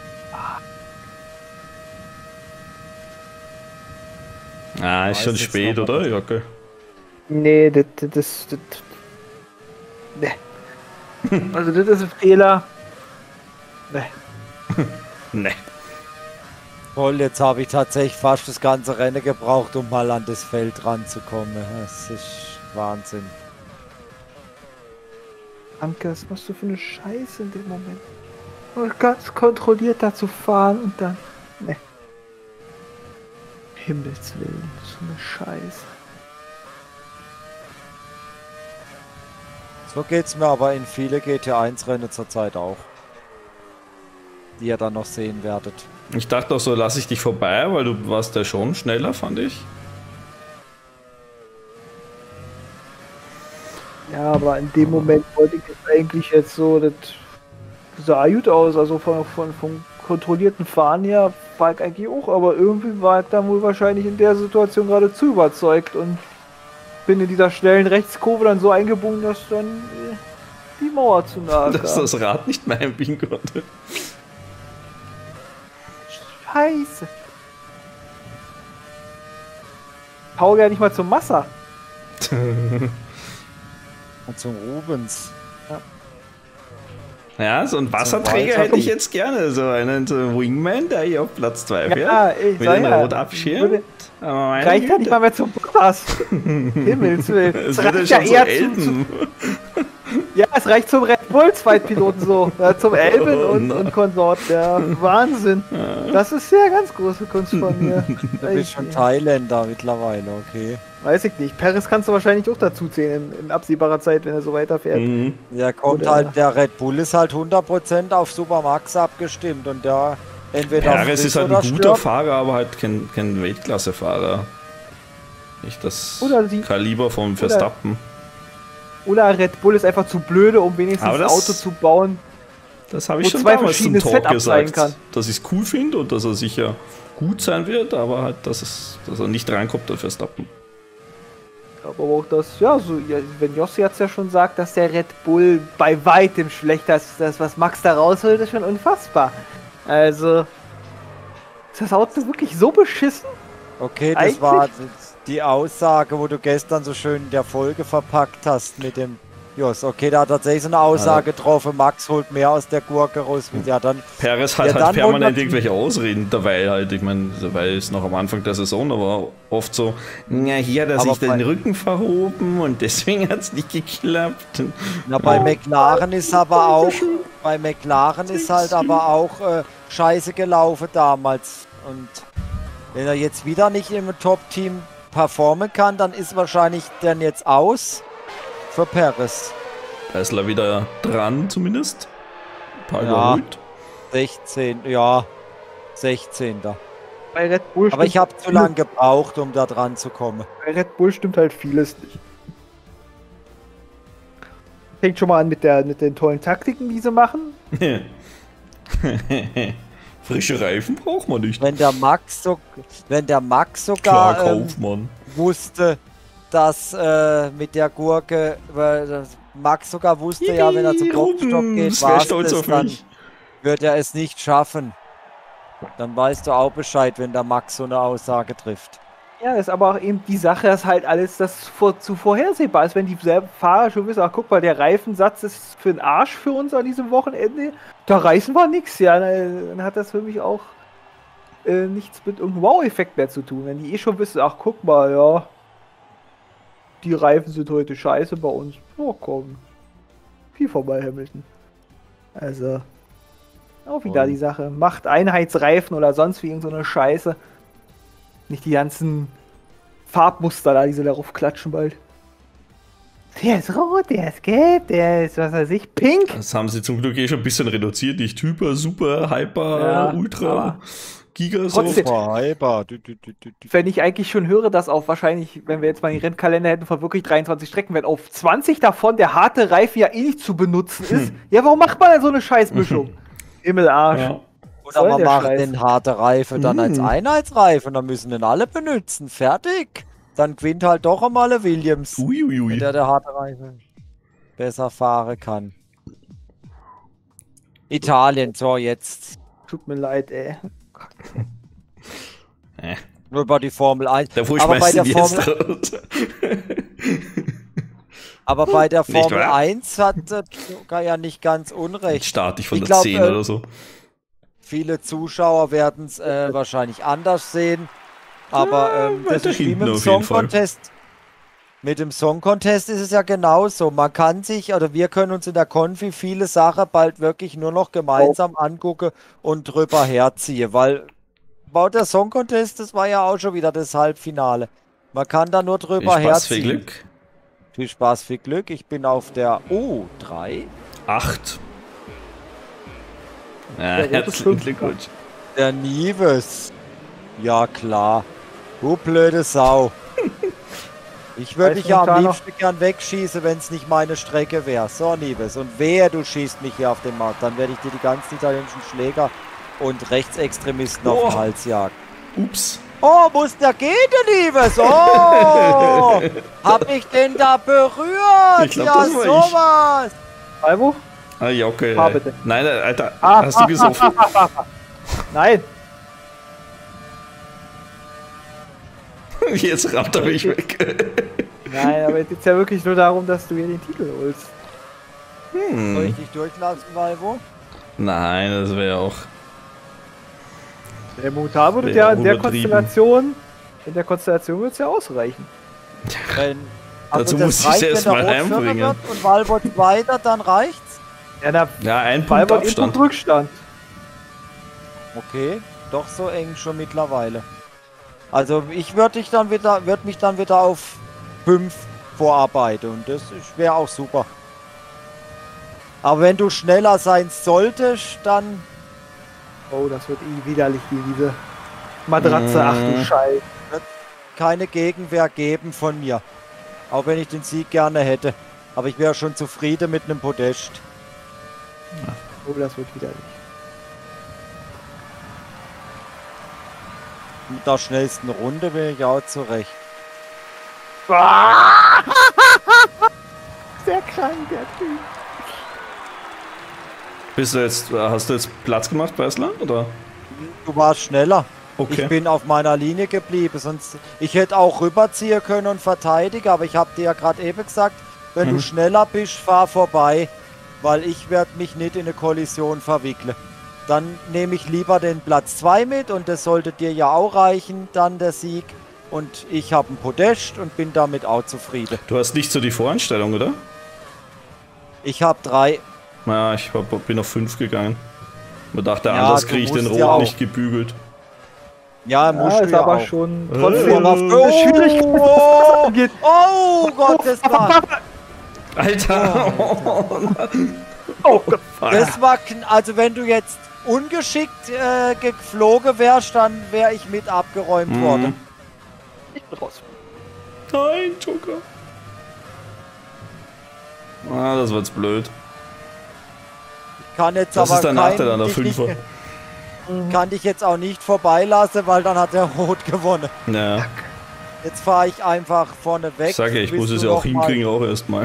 Ah, ist Weiß schon jetzt spät, noch mal. oder, Jocke? Nee, das, das, das, nee. Also das ist ein Fehler. Nee. Ne. Toll, jetzt habe ich tatsächlich fast das ganze Rennen gebraucht, um mal an das Feld ranzukommen. Das ist Wahnsinn. Anke, was machst du für eine Scheiße in dem Moment? Und ganz kontrolliert da zu fahren und dann. Nee. Himmels Willen, so eine Scheiße. So geht's mir aber in viele G T eins Rennen zurzeit auch. Die ihr dann noch sehen werdet. Ich dachte auch so, lasse ich dich vorbei, weil du warst ja schon schneller, fand ich. Ja, aber in dem Moment wollte ich jetzt eigentlich jetzt so, das sah gut aus, also von, von, vom kontrollierten Fahren her war ich eigentlich auch, aber irgendwie war ich dann wohl wahrscheinlich in der Situation gerade zu überzeugt und bin in dieser schnellen Rechtskurve dann so eingebunden, dass dann äh, die Mauer zu nahe Dass kam. das Rad nicht mehr einbiegen konnte. Scheiße. Tauge ja nicht mal zum Massa. Und zum Rubens. Ja, so einen Wasserträger Walter. hätte ich jetzt gerne. So einen so Wingman, der hier auf Platz zwei fährt. Ja, ich mit sag den ja, Rot abschirmt. würde- Aber meine Reicht ja Güte, nicht mal mehr zum Bottas. Himmels Willen. Es Es wird reicht ja ja schon eher so zu, zu, Elben. ja, es reicht zum Red Bull Zweitpiloten so. Ja, zum Elben Oh und, nein. und Konsort. Ja, Wahnsinn. Das ist ja ganz große Kunst von mir. Du bist schon Thailänder mittlerweile, okay. Weiß ich nicht. Paris kannst du wahrscheinlich auch dazu zählen in, in absehbarer Zeit, wenn er so weiterfährt. Mhm. Ja, kommt Oder- halt, der Red Bull ist halt hundert Prozent auf Supermax abgestimmt und der entweder Perez frisst ist halt oder ein guter stirbt. Fahrer, aber halt kein, kein Weltklasse-Fahrer. Nicht das Oder sie- Kaliber vom Verstappen. Oder Red Bull ist einfach zu blöde, um wenigstens Aber ein das- Auto zu bauen. Das habe ich Wo schon zwei damals zum verschiedene Talk Setups sein gesagt, kann. dass ich es cool finde und dass er sicher gut sein wird, aber halt, dass, es, dass er nicht reinkommt, der Verstappen. Aber auch das, ja, so, ja, wenn Jossi jetzt ja schon sagt, dass der Red Bull bei weitem schlechter ist, das, was Max da rausholt, ist schon unfassbar. Also, ist das Auto wirklich so beschissen? Okay, das Eigentlich- war die Aussage, wo du gestern so schön in der Folge verpackt hast mit dem Jos. Okay, da hat tatsächlich so eine Aussage getroffen, Max holt mehr aus der Gurke raus. Ja, dann Perez hat Ja, halt dann permanent wundert- irgendwelche Ausreden dabei halt. Ich meine, dabei ist noch am Anfang der Saison, aber oft so, ja, hier hat er Aber sich den bei- Rücken verhoben und deswegen hat es nicht geklappt. Na, bei McLaren ist aber auch, bei McLaren ist halt aber auch äh, scheiße gelaufen damals. Und wenn er jetzt wieder nicht im Top-Team performen kann, dann ist wahrscheinlich dann jetzt aus für Perez. Da ist er wieder dran zumindest. Ein paar Ja. überholt. sechzehn, ja, sechzehnter. Bei Red Bull Aber ich stimmt habe zu lange gebraucht, um da dran zu kommen. Bei Red Bull stimmt halt vieles nicht. Fängt schon mal an mit, der, mit den tollen Taktiken, die sie machen. Frische Reifen braucht man nicht. Wenn der Max so, wenn der Max Klar, sogar ähm, Kaufmann. wusste, dass äh, mit der Gurke, weil das Max sogar wusste, ja, wenn er zum Boxenstopp geht, Rubens, wär war's stolz das, auf dann mich. wird er es nicht schaffen. Dann weißt du auch Bescheid, wenn der Max so eine Aussage trifft. Ja, ist aber auch eben die Sache, dass halt alles das vor, zu vorhersehbar ist, wenn die selben Fahrer schon wissen, ach guck mal, der Reifensatz ist für den Arsch für uns an diesem Wochenende, da reißen wir nichts, ja, dann hat das für mich auch äh, nichts mit irgendeinem Wow-Effekt mehr zu tun, wenn die eh schon wissen, ach guck mal, ja, die Reifen sind heute scheiße bei uns, oh komm, viel vorbei, Hamilton. Also, auch wieder Und die Sache, macht Einheitsreifen oder sonst wie irgendeine Scheiße. Nicht die ganzen Farbmuster da, die sie darauf klatschen bald. Der ist rot, der ist gelb, der ist, was weiß ich, pink. Das haben sie zum Glück eh schon ein bisschen reduziert. Nicht hyper, super, hyper, Ja, ultra, giga, so. trotzdem. Boah, hyper. Du, du, du, du, du. Wenn ich eigentlich schon höre, dass auf wahrscheinlich, wenn wir jetzt mal den Rennkalender hätten von wirklich dreiundzwanzig Strecken, wenn auf zwanzig davon der harte Reifen ja eh nicht zu benutzen ist, ja, warum macht man denn so eine Scheißmischung? Himmelarsch. Ja. Was Oder soll man der macht Scheiß? den harte Reifen dann als Mm. Einheitsreifen, dann müssen den alle benutzen. Fertig. Dann gewinnt halt doch einmal der Williams, Uiuiui. wenn der der harte Reifen besser fahren kann. Italien, so jetzt. Tut mir leid, ey. Äh, Nur über die Formel eins. davor Aber bei schmeißen der wir jetzt Formel, raus. aber bei der Nicht Formel wahr? eins hat der Joker ja nicht ganz unrecht. Starte ich von Ich der glaub, zehn äh, oder so. Viele Zuschauer werden es äh, wahrscheinlich anders sehen. Aber Ja, ähm, das weiter ist wie hinten mit dem auf jeden Song Fall. Contest. Mit dem Song Contest ist es ja genauso. Man kann sich, oder wir können uns in der Konfi viele Sachen bald wirklich nur noch gemeinsam angucken und drüber herziehen. Weil bei der Song Contest, das war ja auch schon wieder das Halbfinale. Man kann da nur Viel drüber Spaß, viel herziehen. Glück. Viel Spaß, viel Glück. Ich bin auf der O drei. Acht. Ja, Der rote herzlichen Fünf. Glückwunsch. Der Nieves. Ja, klar. Du blöde Sau. Ich würde Weiß dich ja am Montana. liebsten gern wegschießen, wenn es nicht meine Strecke wäre. So, Nieves. Und wehe, du schießt mich hier auf den Markt. Dann werde ich dir die ganzen italienischen Schläger und Rechtsextremisten auf Oh. den Hals jagen. Ups. Oh, muss der gehen, der Nieves? Oh! Hab ich den da berührt? Ich glaub, ja, das war ich. sowas. Albo? Ah, Jocke. Ah, äh, bitte. Nein, Alter, Ah, hast du gesoffen? Nein. Jetzt rammt er mich weg. Nein, aber jetzt geht es ja wirklich nur darum, dass du hier den Titel holst. Soll Hm. ich dich durchlassen, Valvo? Nein, das wäre auch. Der Motar würde Wäre ja in der übertrieben. Konstellation, in der Konstellation würde es ja ausreichen. Wenn, Dazu das muss ich reicht, erst wenn mal der Rot Vierter heimbringen. wird und Valvo Zweiter, dann reicht's? Ja, na, Ja, ein Punkt Albert in Abstand. Rückstand. Okay, doch so eng schon mittlerweile. Also ich würde dich dann wieder, würde mich dann wieder auf fünf vorarbeiten und das wäre auch super. Aber wenn du schneller sein solltest, dann Oh, das wird eh widerlich gegen diese Matratze. Ach du Mm. Scheiße. keine Gegenwehr geben von mir. Auch wenn ich den Sieg gerne hätte. Aber ich wäre schon zufrieden mit einem Podest. Oh, das wird widerlich. Mit der schnellsten Runde bin ich auch zurecht. Sehr krank, der Typ. Bist du jetzt, hast du jetzt Platz gemacht bei Island, oder? Du warst schneller. Okay. Ich bin auf meiner Linie geblieben, sonst ich hätte auch rüberziehen können und verteidigen, aber ich habe dir ja gerade eben gesagt, wenn Mhm. du schneller bist, fahr vorbei, weil ich werde mich nicht in eine Kollision verwickeln. Dann nehme ich lieber den Platz zwei mit und das sollte dir ja auch reichen, dann der Sieg. Und ich habe ein Podest und bin damit auch zufrieden. Du hast nicht so die Voreinstellung, oder? Ich habe drei. Naja, ich hab, bin auf fünf gegangen. Man dachte, Ja, anders du kriege ich den musst Rot ja auch. nicht gebügelt. Ja, Ja, musst du ist ja aber auch. schon Äh. trotzdem Oh, eine Schwierigkeit, was das angeht. oh Gott, das war... Alter! Oh Gott. Das war, kn- also wenn du jetzt ungeschickt äh, geflogen wärst, dann wäre ich mit abgeräumt Mhm. worden. Ich bin raus. Nein, Joker. Ah, das war jetzt blöd. Ich kann jetzt Das aber ist der kein- Nachteil an der dich nicht- Fünfer. Kann dich jetzt auch nicht vorbeilassen, weil dann hat der Rot gewonnen. Ja, Jetzt fahre ich einfach vorne weg. ich sage ja, ich bis muss es du ja auch noch mal- hinkriegen, auch erstmal.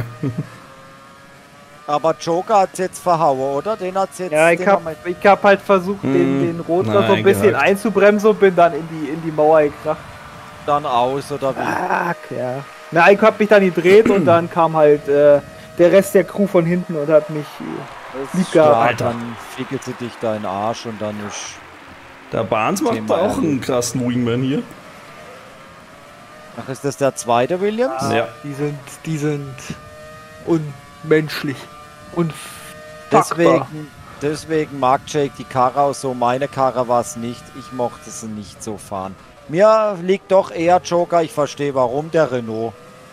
Aber Joker hat jetzt verhauen, oder? Den hat's jetzt. Ja, ich den hab, haben wir- ich hab halt versucht, den, Hm, den Rotler nein, so ein bisschen gehackt. einzubremsen und bin dann in die, in die Mauer gekracht. dann aus, oder wie? Fuck, ja. Na, ich hab mich dann gedreht und dann kam halt äh, der Rest der Crew von hinten und hat mich äh, lieb gehabt. Ja, Alter. dann fickelt sie dich da in den Arsch und dann ist... Der Barnes macht Thema auch einen erledigt. krassen Wingman hier. Ach, ist das der zweite Williams? Ja. Die sind, die sind unmenschlich. Und Deswegen, deswegen mag Jake die Karre auch so. Meine Karre war es nicht. Ich mochte sie nicht so fahren. Mir liegt doch eher Joker, ich verstehe warum, der Renault.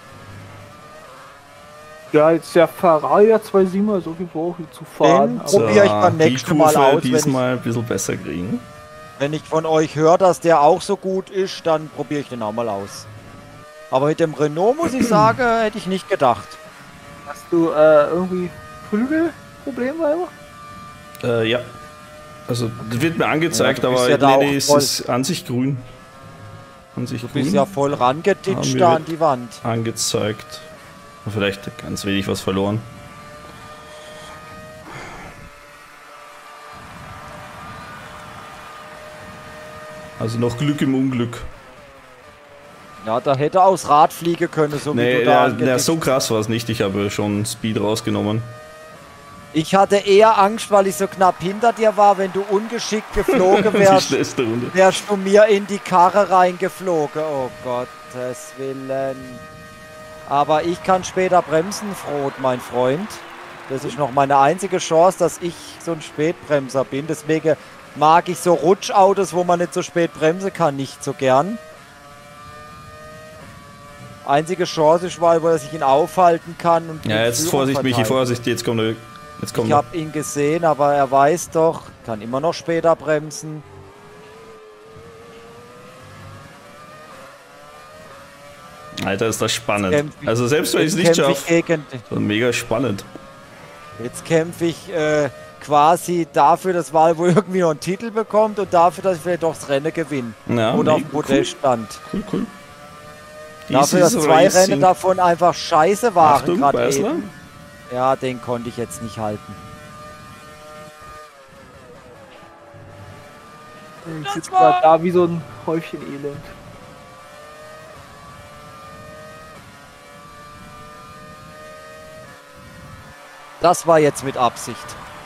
Ja, jetzt der Ferrari der zwei Komma sieben so viel brauche ich zu fahren. Den aber- probier ich beim die nächsten Mal Kurve aus, wenn ich- diesmal ein bisschen besser kriegen. Wenn ich von euch höre, dass der auch so gut ist, dann probiere ich den auch mal aus. Aber mit dem Renault, muss ich sagen, hätte ich nicht gedacht. Hast du äh, irgendwie Flügelprobleme, Alter? Äh, ja. Also, das wird mir angezeigt, Ja, du bist aber ja da nee, auch nee, es voll- ist an sich grün. An sich Du grün. bist ja voll Haben rangeditscht wir da mit- an die Wand. angezeigt. Vielleicht ganz wenig was verloren. Also noch Glück im Unglück. Ja, da hätte er aufs Rad fliegen können, so wie Nee, du da ja, ja, angeditscht. so krass war es nicht. Ich habe schon Speed rausgenommen. Ich hatte eher Angst, weil ich so knapp hinter dir war, wenn du ungeschickt geflogen Die wärst, schnellste Runde. wärst du mir in die Karre reingeflogen. Oh Gottes Willen. Aber ich kann später bremsen, Frot, mein Freund. Das ist noch meine einzige Chance, dass ich so ein Spätbremser bin. Deswegen mag ich so Rutschautos, wo man nicht so spät bremsen kann, nicht so gern. Einzige Chance ist, weil dass ich ihn aufhalten kann. Und Ja, die jetzt Führung Vorsicht, Michi, verteidigen. Vorsicht. Jetzt kommt er. Jetzt kommt Ich er. habe ihn gesehen, aber er weiß doch, kann immer noch später bremsen. Alter, ist das spannend. kämpf ich- Also selbst wenn ich es Jetzt nicht kämpfe ich schaffe, gegen, so mega spannend. jetzt kämpfe ich äh, quasi dafür, dass Valvo irgendwie noch einen Titel bekommt und dafür, dass ich vielleicht doch das Rennen gewinne. Ja, Oder auf nee, dem Podest stand. Cool, cool. Dafür, dass Dieses zwei Racing. Rennen davon einfach scheiße waren Achtung, gerade Beißler. eben. Ja, den konnte ich jetzt nicht halten. Ich sitze gerade da wie so ein Häufchen Elend. Das war jetzt mit Absicht.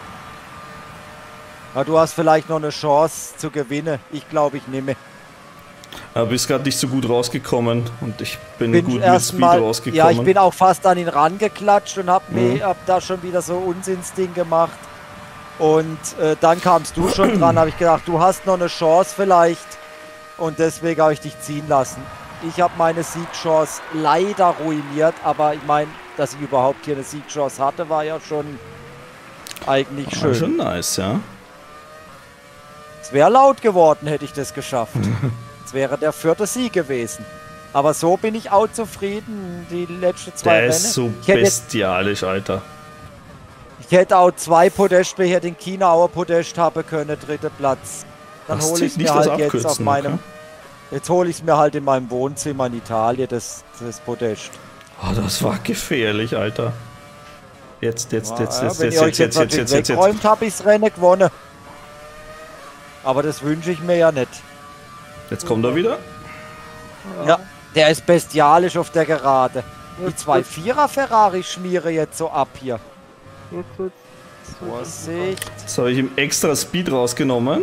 Ja, du hast vielleicht noch eine Chance zu gewinnen. Ich glaube, ich nehme. Aber bist gerade nicht so gut rausgekommen und ich bin, bin gut mit erst Speed mal, rausgekommen. ja, ich bin auch fast an ihn rangeklatscht und hab, Mhm. mir, hab da schon wieder so Unsinnsding gemacht. Und äh, dann kamst du schon dran, habe ich gedacht, du hast noch eine Chance vielleicht. Und deswegen habe ich dich ziehen lassen. Ich habe meine Siegchance leider ruiniert, aber ich meine, dass ich überhaupt hier eine Siegchance hatte, war ja schon eigentlich War schön. schon nice, ja. Es wäre laut geworden, hätte ich das geschafft. Es wäre der vierte Sieg gewesen. Aber so bin ich auch zufrieden, die letzten zwei Der Rennen. ist so ich, hätte jetzt, bestialisch, Alter. ich hätte auch zwei Podest, ich hätte in China auch ein Podest haben können, dritter Platz. Dann Das hole zählt ich nicht mir das halt jetzt auf Abkürzen, meinem... okay? Jetzt hole ich es mir halt in meinem Wohnzimmer in Italien, das, das Podest. Oh, das war gefährlich, Alter. Jetzt, jetzt, Ja, jetzt, ja, jetzt, wenn jetzt, ihr euch jetzt, jetzt, jetzt, jetzt, jetzt, jetzt, jetzt. wegräumt, habe ich das Rennen gewonnen. Aber das wünsche ich mir ja nicht. Jetzt kommt er wieder. Ja, der ist bestialisch auf der Gerade. Die Jetzt zwei wird's- Vierer Ferrari schmiere jetzt so ab hier. Jetzt wird's. Vorsicht. Jetzt habe ich ihm extra Speed rausgenommen.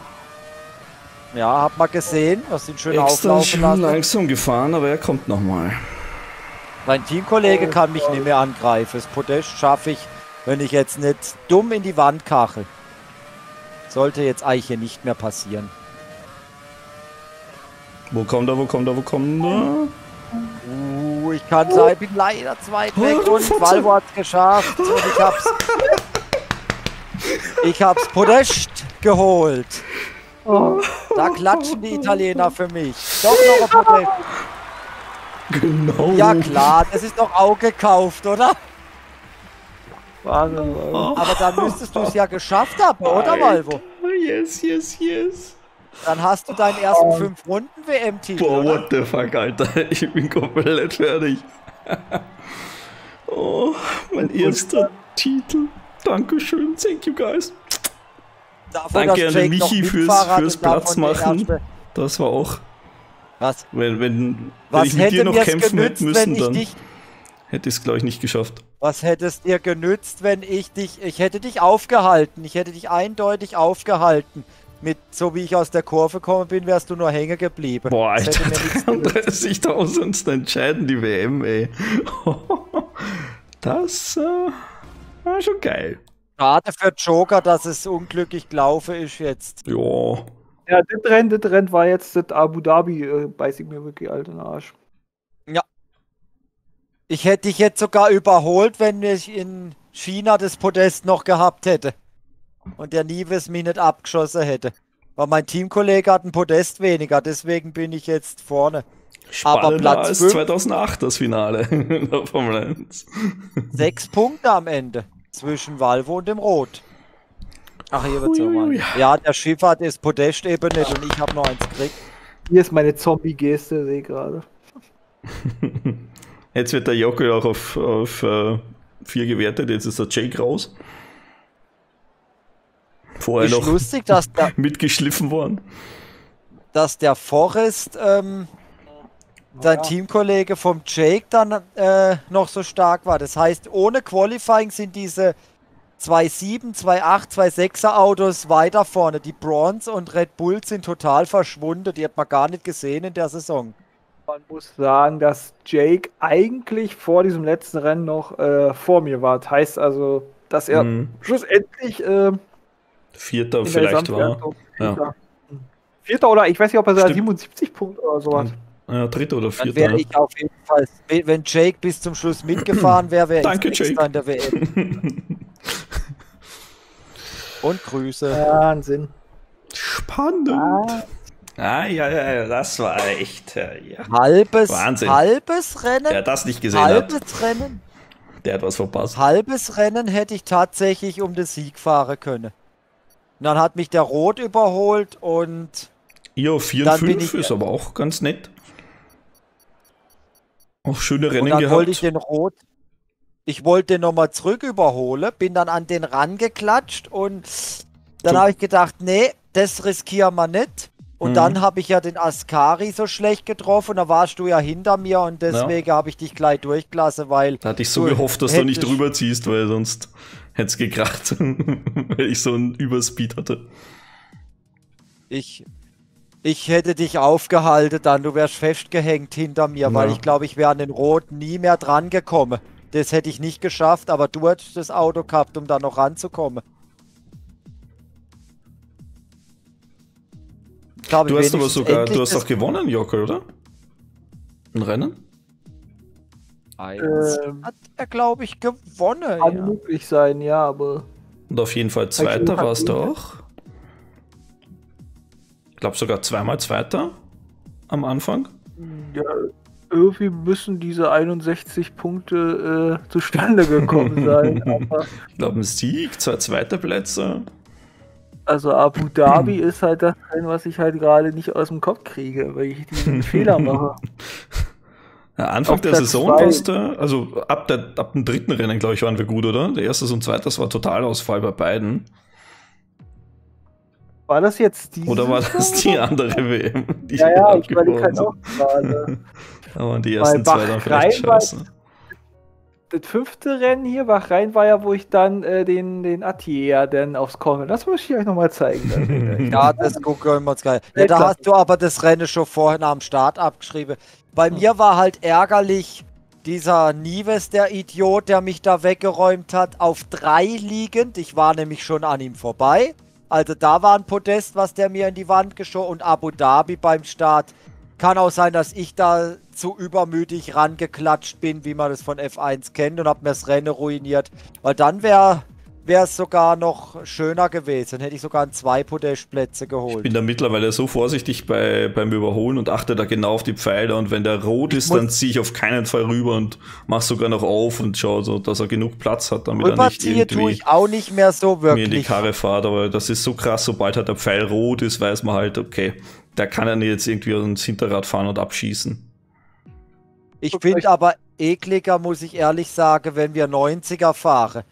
Ja, hab mal gesehen, hast ihn schön Extra auflaufen schön lassen. langsam gefahren, aber er kommt nochmal. Mein Teamkollege kann mich nicht mehr angreifen. Das Podest schaffe ich, wenn ich jetzt nicht dumm in die Wand kachel. Sollte jetzt eigentlich hier nicht mehr passieren. Wo kommt er, wo kommt er, wo kommt er? Uh, ich kann sagen, ich bin leider zu weit Oh, weg du und Fotze. Valvo hat's geschafft und ich hab's. Ich hab's Podest geholt. Oh, Da klatschen die Italiener für mich. Doch noch ein Podest. Genau. Ja klar, das ist doch auch gekauft, oder? Wahnsinn, Alter. Aber dann müsstest du es ja geschafft haben, oder Valvo? Yes, yes, yes. Dann hast du deinen ersten fünf Runden W M-Titel. Boah, oder? what the fuck, Alter. Ich bin komplett fertig. Oh, mein erster Titel. Dankeschön, thank you guys. Davon, Danke dass an den Jake noch Michi fürs, Mitfahrer hat fürs und davon Platz der machen. erste- Das war auch Was? Wenn, wenn, Was wenn ich mit hätte dir noch mir's kämpfen hätte genützt, müssen, wenn ich dann dich, hätte ich es, glaube ich, nicht geschafft. was hätte es dir genützt, wenn ich dich, ich hätte dich aufgehalten, ich hätte dich eindeutig aufgehalten. Mit, so wie ich aus der Kurve gekommen bin, wärst du nur hängen geblieben. Boah, Das Alter, hätte mir nichts genützt. dreiunddreißigtausend entscheiden die W M, ey. Das äh, war schon geil. Schade für Joker, dass es unglücklich gelaufen ist jetzt. Ja. Ja, das Rennen, das Rennen war jetzt das Abu Dhabi, äh, beiß ich mir wirklich alt in den Arsch. Ja. Ich hätte dich jetzt sogar überholt, wenn ich in China das Podest noch gehabt hätte. Und der Nives mich nicht abgeschossen hätte. Weil mein Teamkollege hat ein Podest weniger, deswegen bin ich jetzt vorne. Aber Spannender Platz als fünf, zweitausendacht das Finale in der Formel eins. sechs Punkte am Ende. Zwischen Valvo und dem Rot. Ach, hier wird's Ui, ui, nochmal. ui. Ja, der Schiff hat das Podest eben nicht und ich habe noch eins gekriegt. Hier ist meine Zombie-Geste, sehe ich gerade. Jetzt wird der Jockel auch auf, auf uh, vier gewertet, jetzt ist der Jake raus. Vorher Ist noch lustig, dass der, mitgeschliffen worden. dass der Forrest, ähm, sein Ja. Teamkollege vom Jake dann äh, noch so stark war. Das heißt, ohne Qualifying sind diese zwei sieben, zwei acht, zwei sechser Autos weiter vorne. Die Bronze und Red Bull sind total verschwunden. Die hat man gar nicht gesehen in der Saison. Man muss sagen, dass Jake eigentlich vor diesem letzten Rennen noch äh, vor mir war. Das heißt also, dass er Mhm. schlussendlich äh, Vierter in der vielleicht war. Gesamtwertung Ja. Vierter. Vierter oder ich weiß nicht, ob er sogar Stimmt. siebenundsiebzig Punkte oder sowas. Ja, dritter oder Dann vierter. wäre ich auf jeden Fall, wenn Jake bis zum Schluss mitgefahren wäre, wäre ich Danke, Sechster Jake. in der W M. Und Grüße. Wahnsinn. Spannend. Ah, Ah, ja, ja, ja, das war echt. äh, Ja. Halbes, Wahnsinn. halbes Rennen, Wer das nicht gesehen hat, halbes Rennen, der hat was verpasst. halbes Rennen hätte ich tatsächlich um den Sieg fahren können. Und dann hat mich der Rot überholt und Ja, vier und Dann bin fünf ich- ist aber auch ganz nett. Auch schöne Und Rennen dann wollte ich gehabt. den Rot, ich wollte den nochmal zurück überholen, bin dann an den rangeklatscht und dann Du- habe ich gedacht, nee, das riskieren wir nicht. Und Mhm. dann habe ich ja den Ascari so schlecht getroffen, da warst du ja hinter mir und deswegen habe ich dich gleich durchgelassen, weil Da hatte ich so du gehofft, dass du nicht hättest- drüber ziehst, weil sonst hätte es gekracht, weil ich so einen Überspeed hatte. ich, ich hätte dich aufgehalten dann, du wärst festgehängt hinter mir, weil Ja. ich glaube, ich wäre an den Roten nie mehr dran gekommen. Das hätte ich nicht geschafft, aber du hättest das Auto gehabt, um da noch ranzukommen. Ich glaube, Du hast aber wenigstens sogar, endlich du hast das doch gewonnen, Jockel, oder? Ein Rennen? Eins Ähm, hat er, glaube ich, gewonnen. kann Ja. möglich sein, ja, aber Und auf jeden Fall Zweiter warst du auch. Ich glaube sogar zweimal Zweiter am Anfang. ja, irgendwie müssen diese einundsechzig Punkte äh, zustande gekommen sein. Aber, Ich glaube ein Sieg, zwei zweite Plätze. also Abu Dhabi ist halt das Rennen, was ich halt gerade nicht aus dem Kopf kriege, weil ich diesen Fehler mache. Ja, Anfang Auf der Platz Saison zwei. warst du, also ab, der, ab dem dritten Rennen, glaube ich, waren wir gut, oder? Der erste und zweite war Totalausfall bei beiden. War das jetzt die? Oder war das die andere W M? Die Ja, ja, ich abgebrochen überlege halt sind? auch gerade. Da waren die ersten Bei zwei dann vielleicht Bahrain war- scheiße. Das fünfte Rennen hier, Bahrain, war ja, wo ich dann äh, den, den Attier dann aufs Kommen. Das muss ich euch nochmal zeigen. Dann. Ja, das gucken wir uns geil. Ja, da Weltklasse. hast du aber das Rennen schon vorhin am Start abgeschrieben. Bei mir war halt ärgerlich, dieser Nives, der Idiot, der mich da weggeräumt hat, auf drei liegend. Ich war nämlich schon an ihm vorbei. Also da war ein Podest, was der mir in die Wand geschoben und Abu Dhabi beim Start. Kann auch sein, dass ich da zu übermütig rangeklatscht bin, wie man das von F eins kennt und hab mir das Rennen ruiniert. Weil dann wäre es sogar noch schöner gewesen. Dann hätte ich sogar zwei Podestplätze Ich geholt. bin da mittlerweile so vorsichtig bei, beim Überholen und achte da genau auf die Pfeile und wenn der rot ist, muss- dann ziehe ich auf keinen Fall rüber und mach sogar noch auf und schaue so, dass er genug Platz hat, damit er nicht Rüberziehe tue irgendwie ich auch nicht mehr so mir in die wirklich. Karre fahrt, aber das ist so krass, sobald halt der Pfeil rot ist, weiß man halt, okay, der kann ja nicht jetzt irgendwie ans Hinterrad fahren und abschießen. Ich finde aber ekliger, muss ich ehrlich sagen, wenn wir neunziger fahren.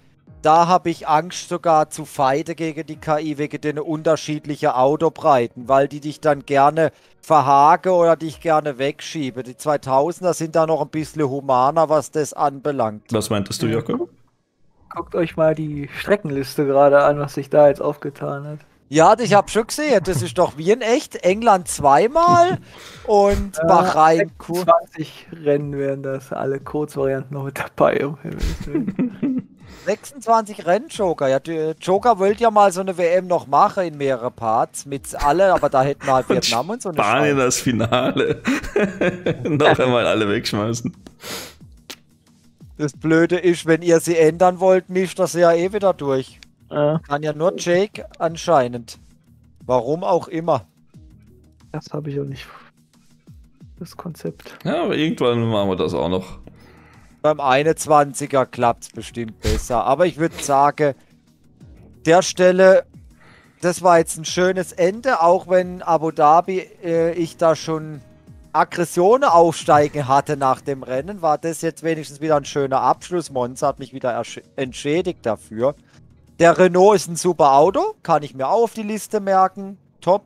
da habe ich Angst sogar zu fighten gegen die K I wegen den unterschiedlichen Autobreiten, weil die dich dann gerne verhaken oder dich gerne wegschieben. Die zweitausender sind da noch ein bisschen humaner, was das anbelangt. Was meintest du, Jocko? Guckt euch mal die Streckenliste gerade an, was sich da jetzt aufgetan hat. Ja, ich habe schon gesehen, das ist doch wie in echt. England zweimal und Äh, Bahrain. zwanzig Rennen wären das, alle Kurzvarianten noch mit dabei. Um Himmels Willen. sechsundzwanzig Rennen, Joker. Ja, die, Joker wollte ja mal so eine W M noch machen in mehrere Parts mit alle, aber da hätten wir halt Vietnam und so eine Spanien Scheiße. das Finale. Noch einmal alle wegschmeißen. Das Blöde ist, wenn ihr sie ändern wollt, mischt das ja eh wieder durch. äh, Kann ja nur Jake anscheinend. Warum auch immer. das habe ich auch nicht. Das Konzept. Ja, aber irgendwann machen wir das auch noch. Beim einundzwanziger klappt es bestimmt besser. Aber ich würde sagen, der Stelle, das war jetzt ein schönes Ende, auch wenn Abu Dhabi äh, ich da schon Aggressionen aufsteigen hatte nach dem Rennen, war das jetzt wenigstens wieder ein schöner Abschluss. Monza hat mich wieder entschädigt dafür. Der Renault ist ein super Auto, kann ich mir auch auf die Liste merken. Top.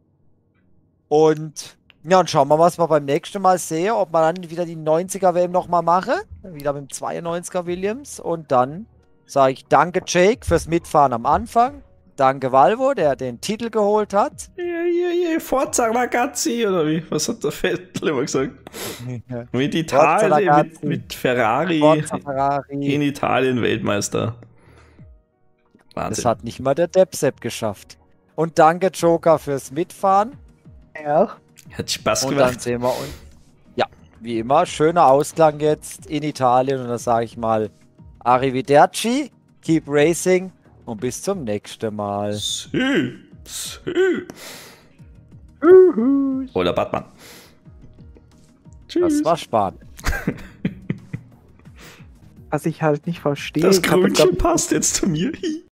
Und ja, und schauen wir mal, was wir beim nächsten Mal sehen, ob wir dann wieder die neunziger W M nochmal machen. Wieder mit dem zweiundneunziger Williams. Und dann sage ich danke Jake fürs Mitfahren am Anfang. Danke Valvo, der den Titel geholt hat. Ja, ja, ja, Forza Ragazzi, oder wie? Was hat der Vettel immer gesagt? Mit Italien, mit, Ragazzi. mit Ferrari, Forza Ferrari. in Italien Weltmeister. Das Wahnsinn. hat nicht mal der Deppsepp geschafft. Und danke Joker fürs Mitfahren. Ja. Hat Spaß Und dann gemacht. sehen wir uns. Ja, wie immer, schöner Ausklang jetzt in Italien. Und dann sage ich mal Arrivederci, keep racing und bis zum nächsten Mal. Sü, sü. Oder Batman. Tschüss. Das war spannend. Was ich halt nicht verstehe. Das ich hab jetzt Grünchen passt jetzt zu mir.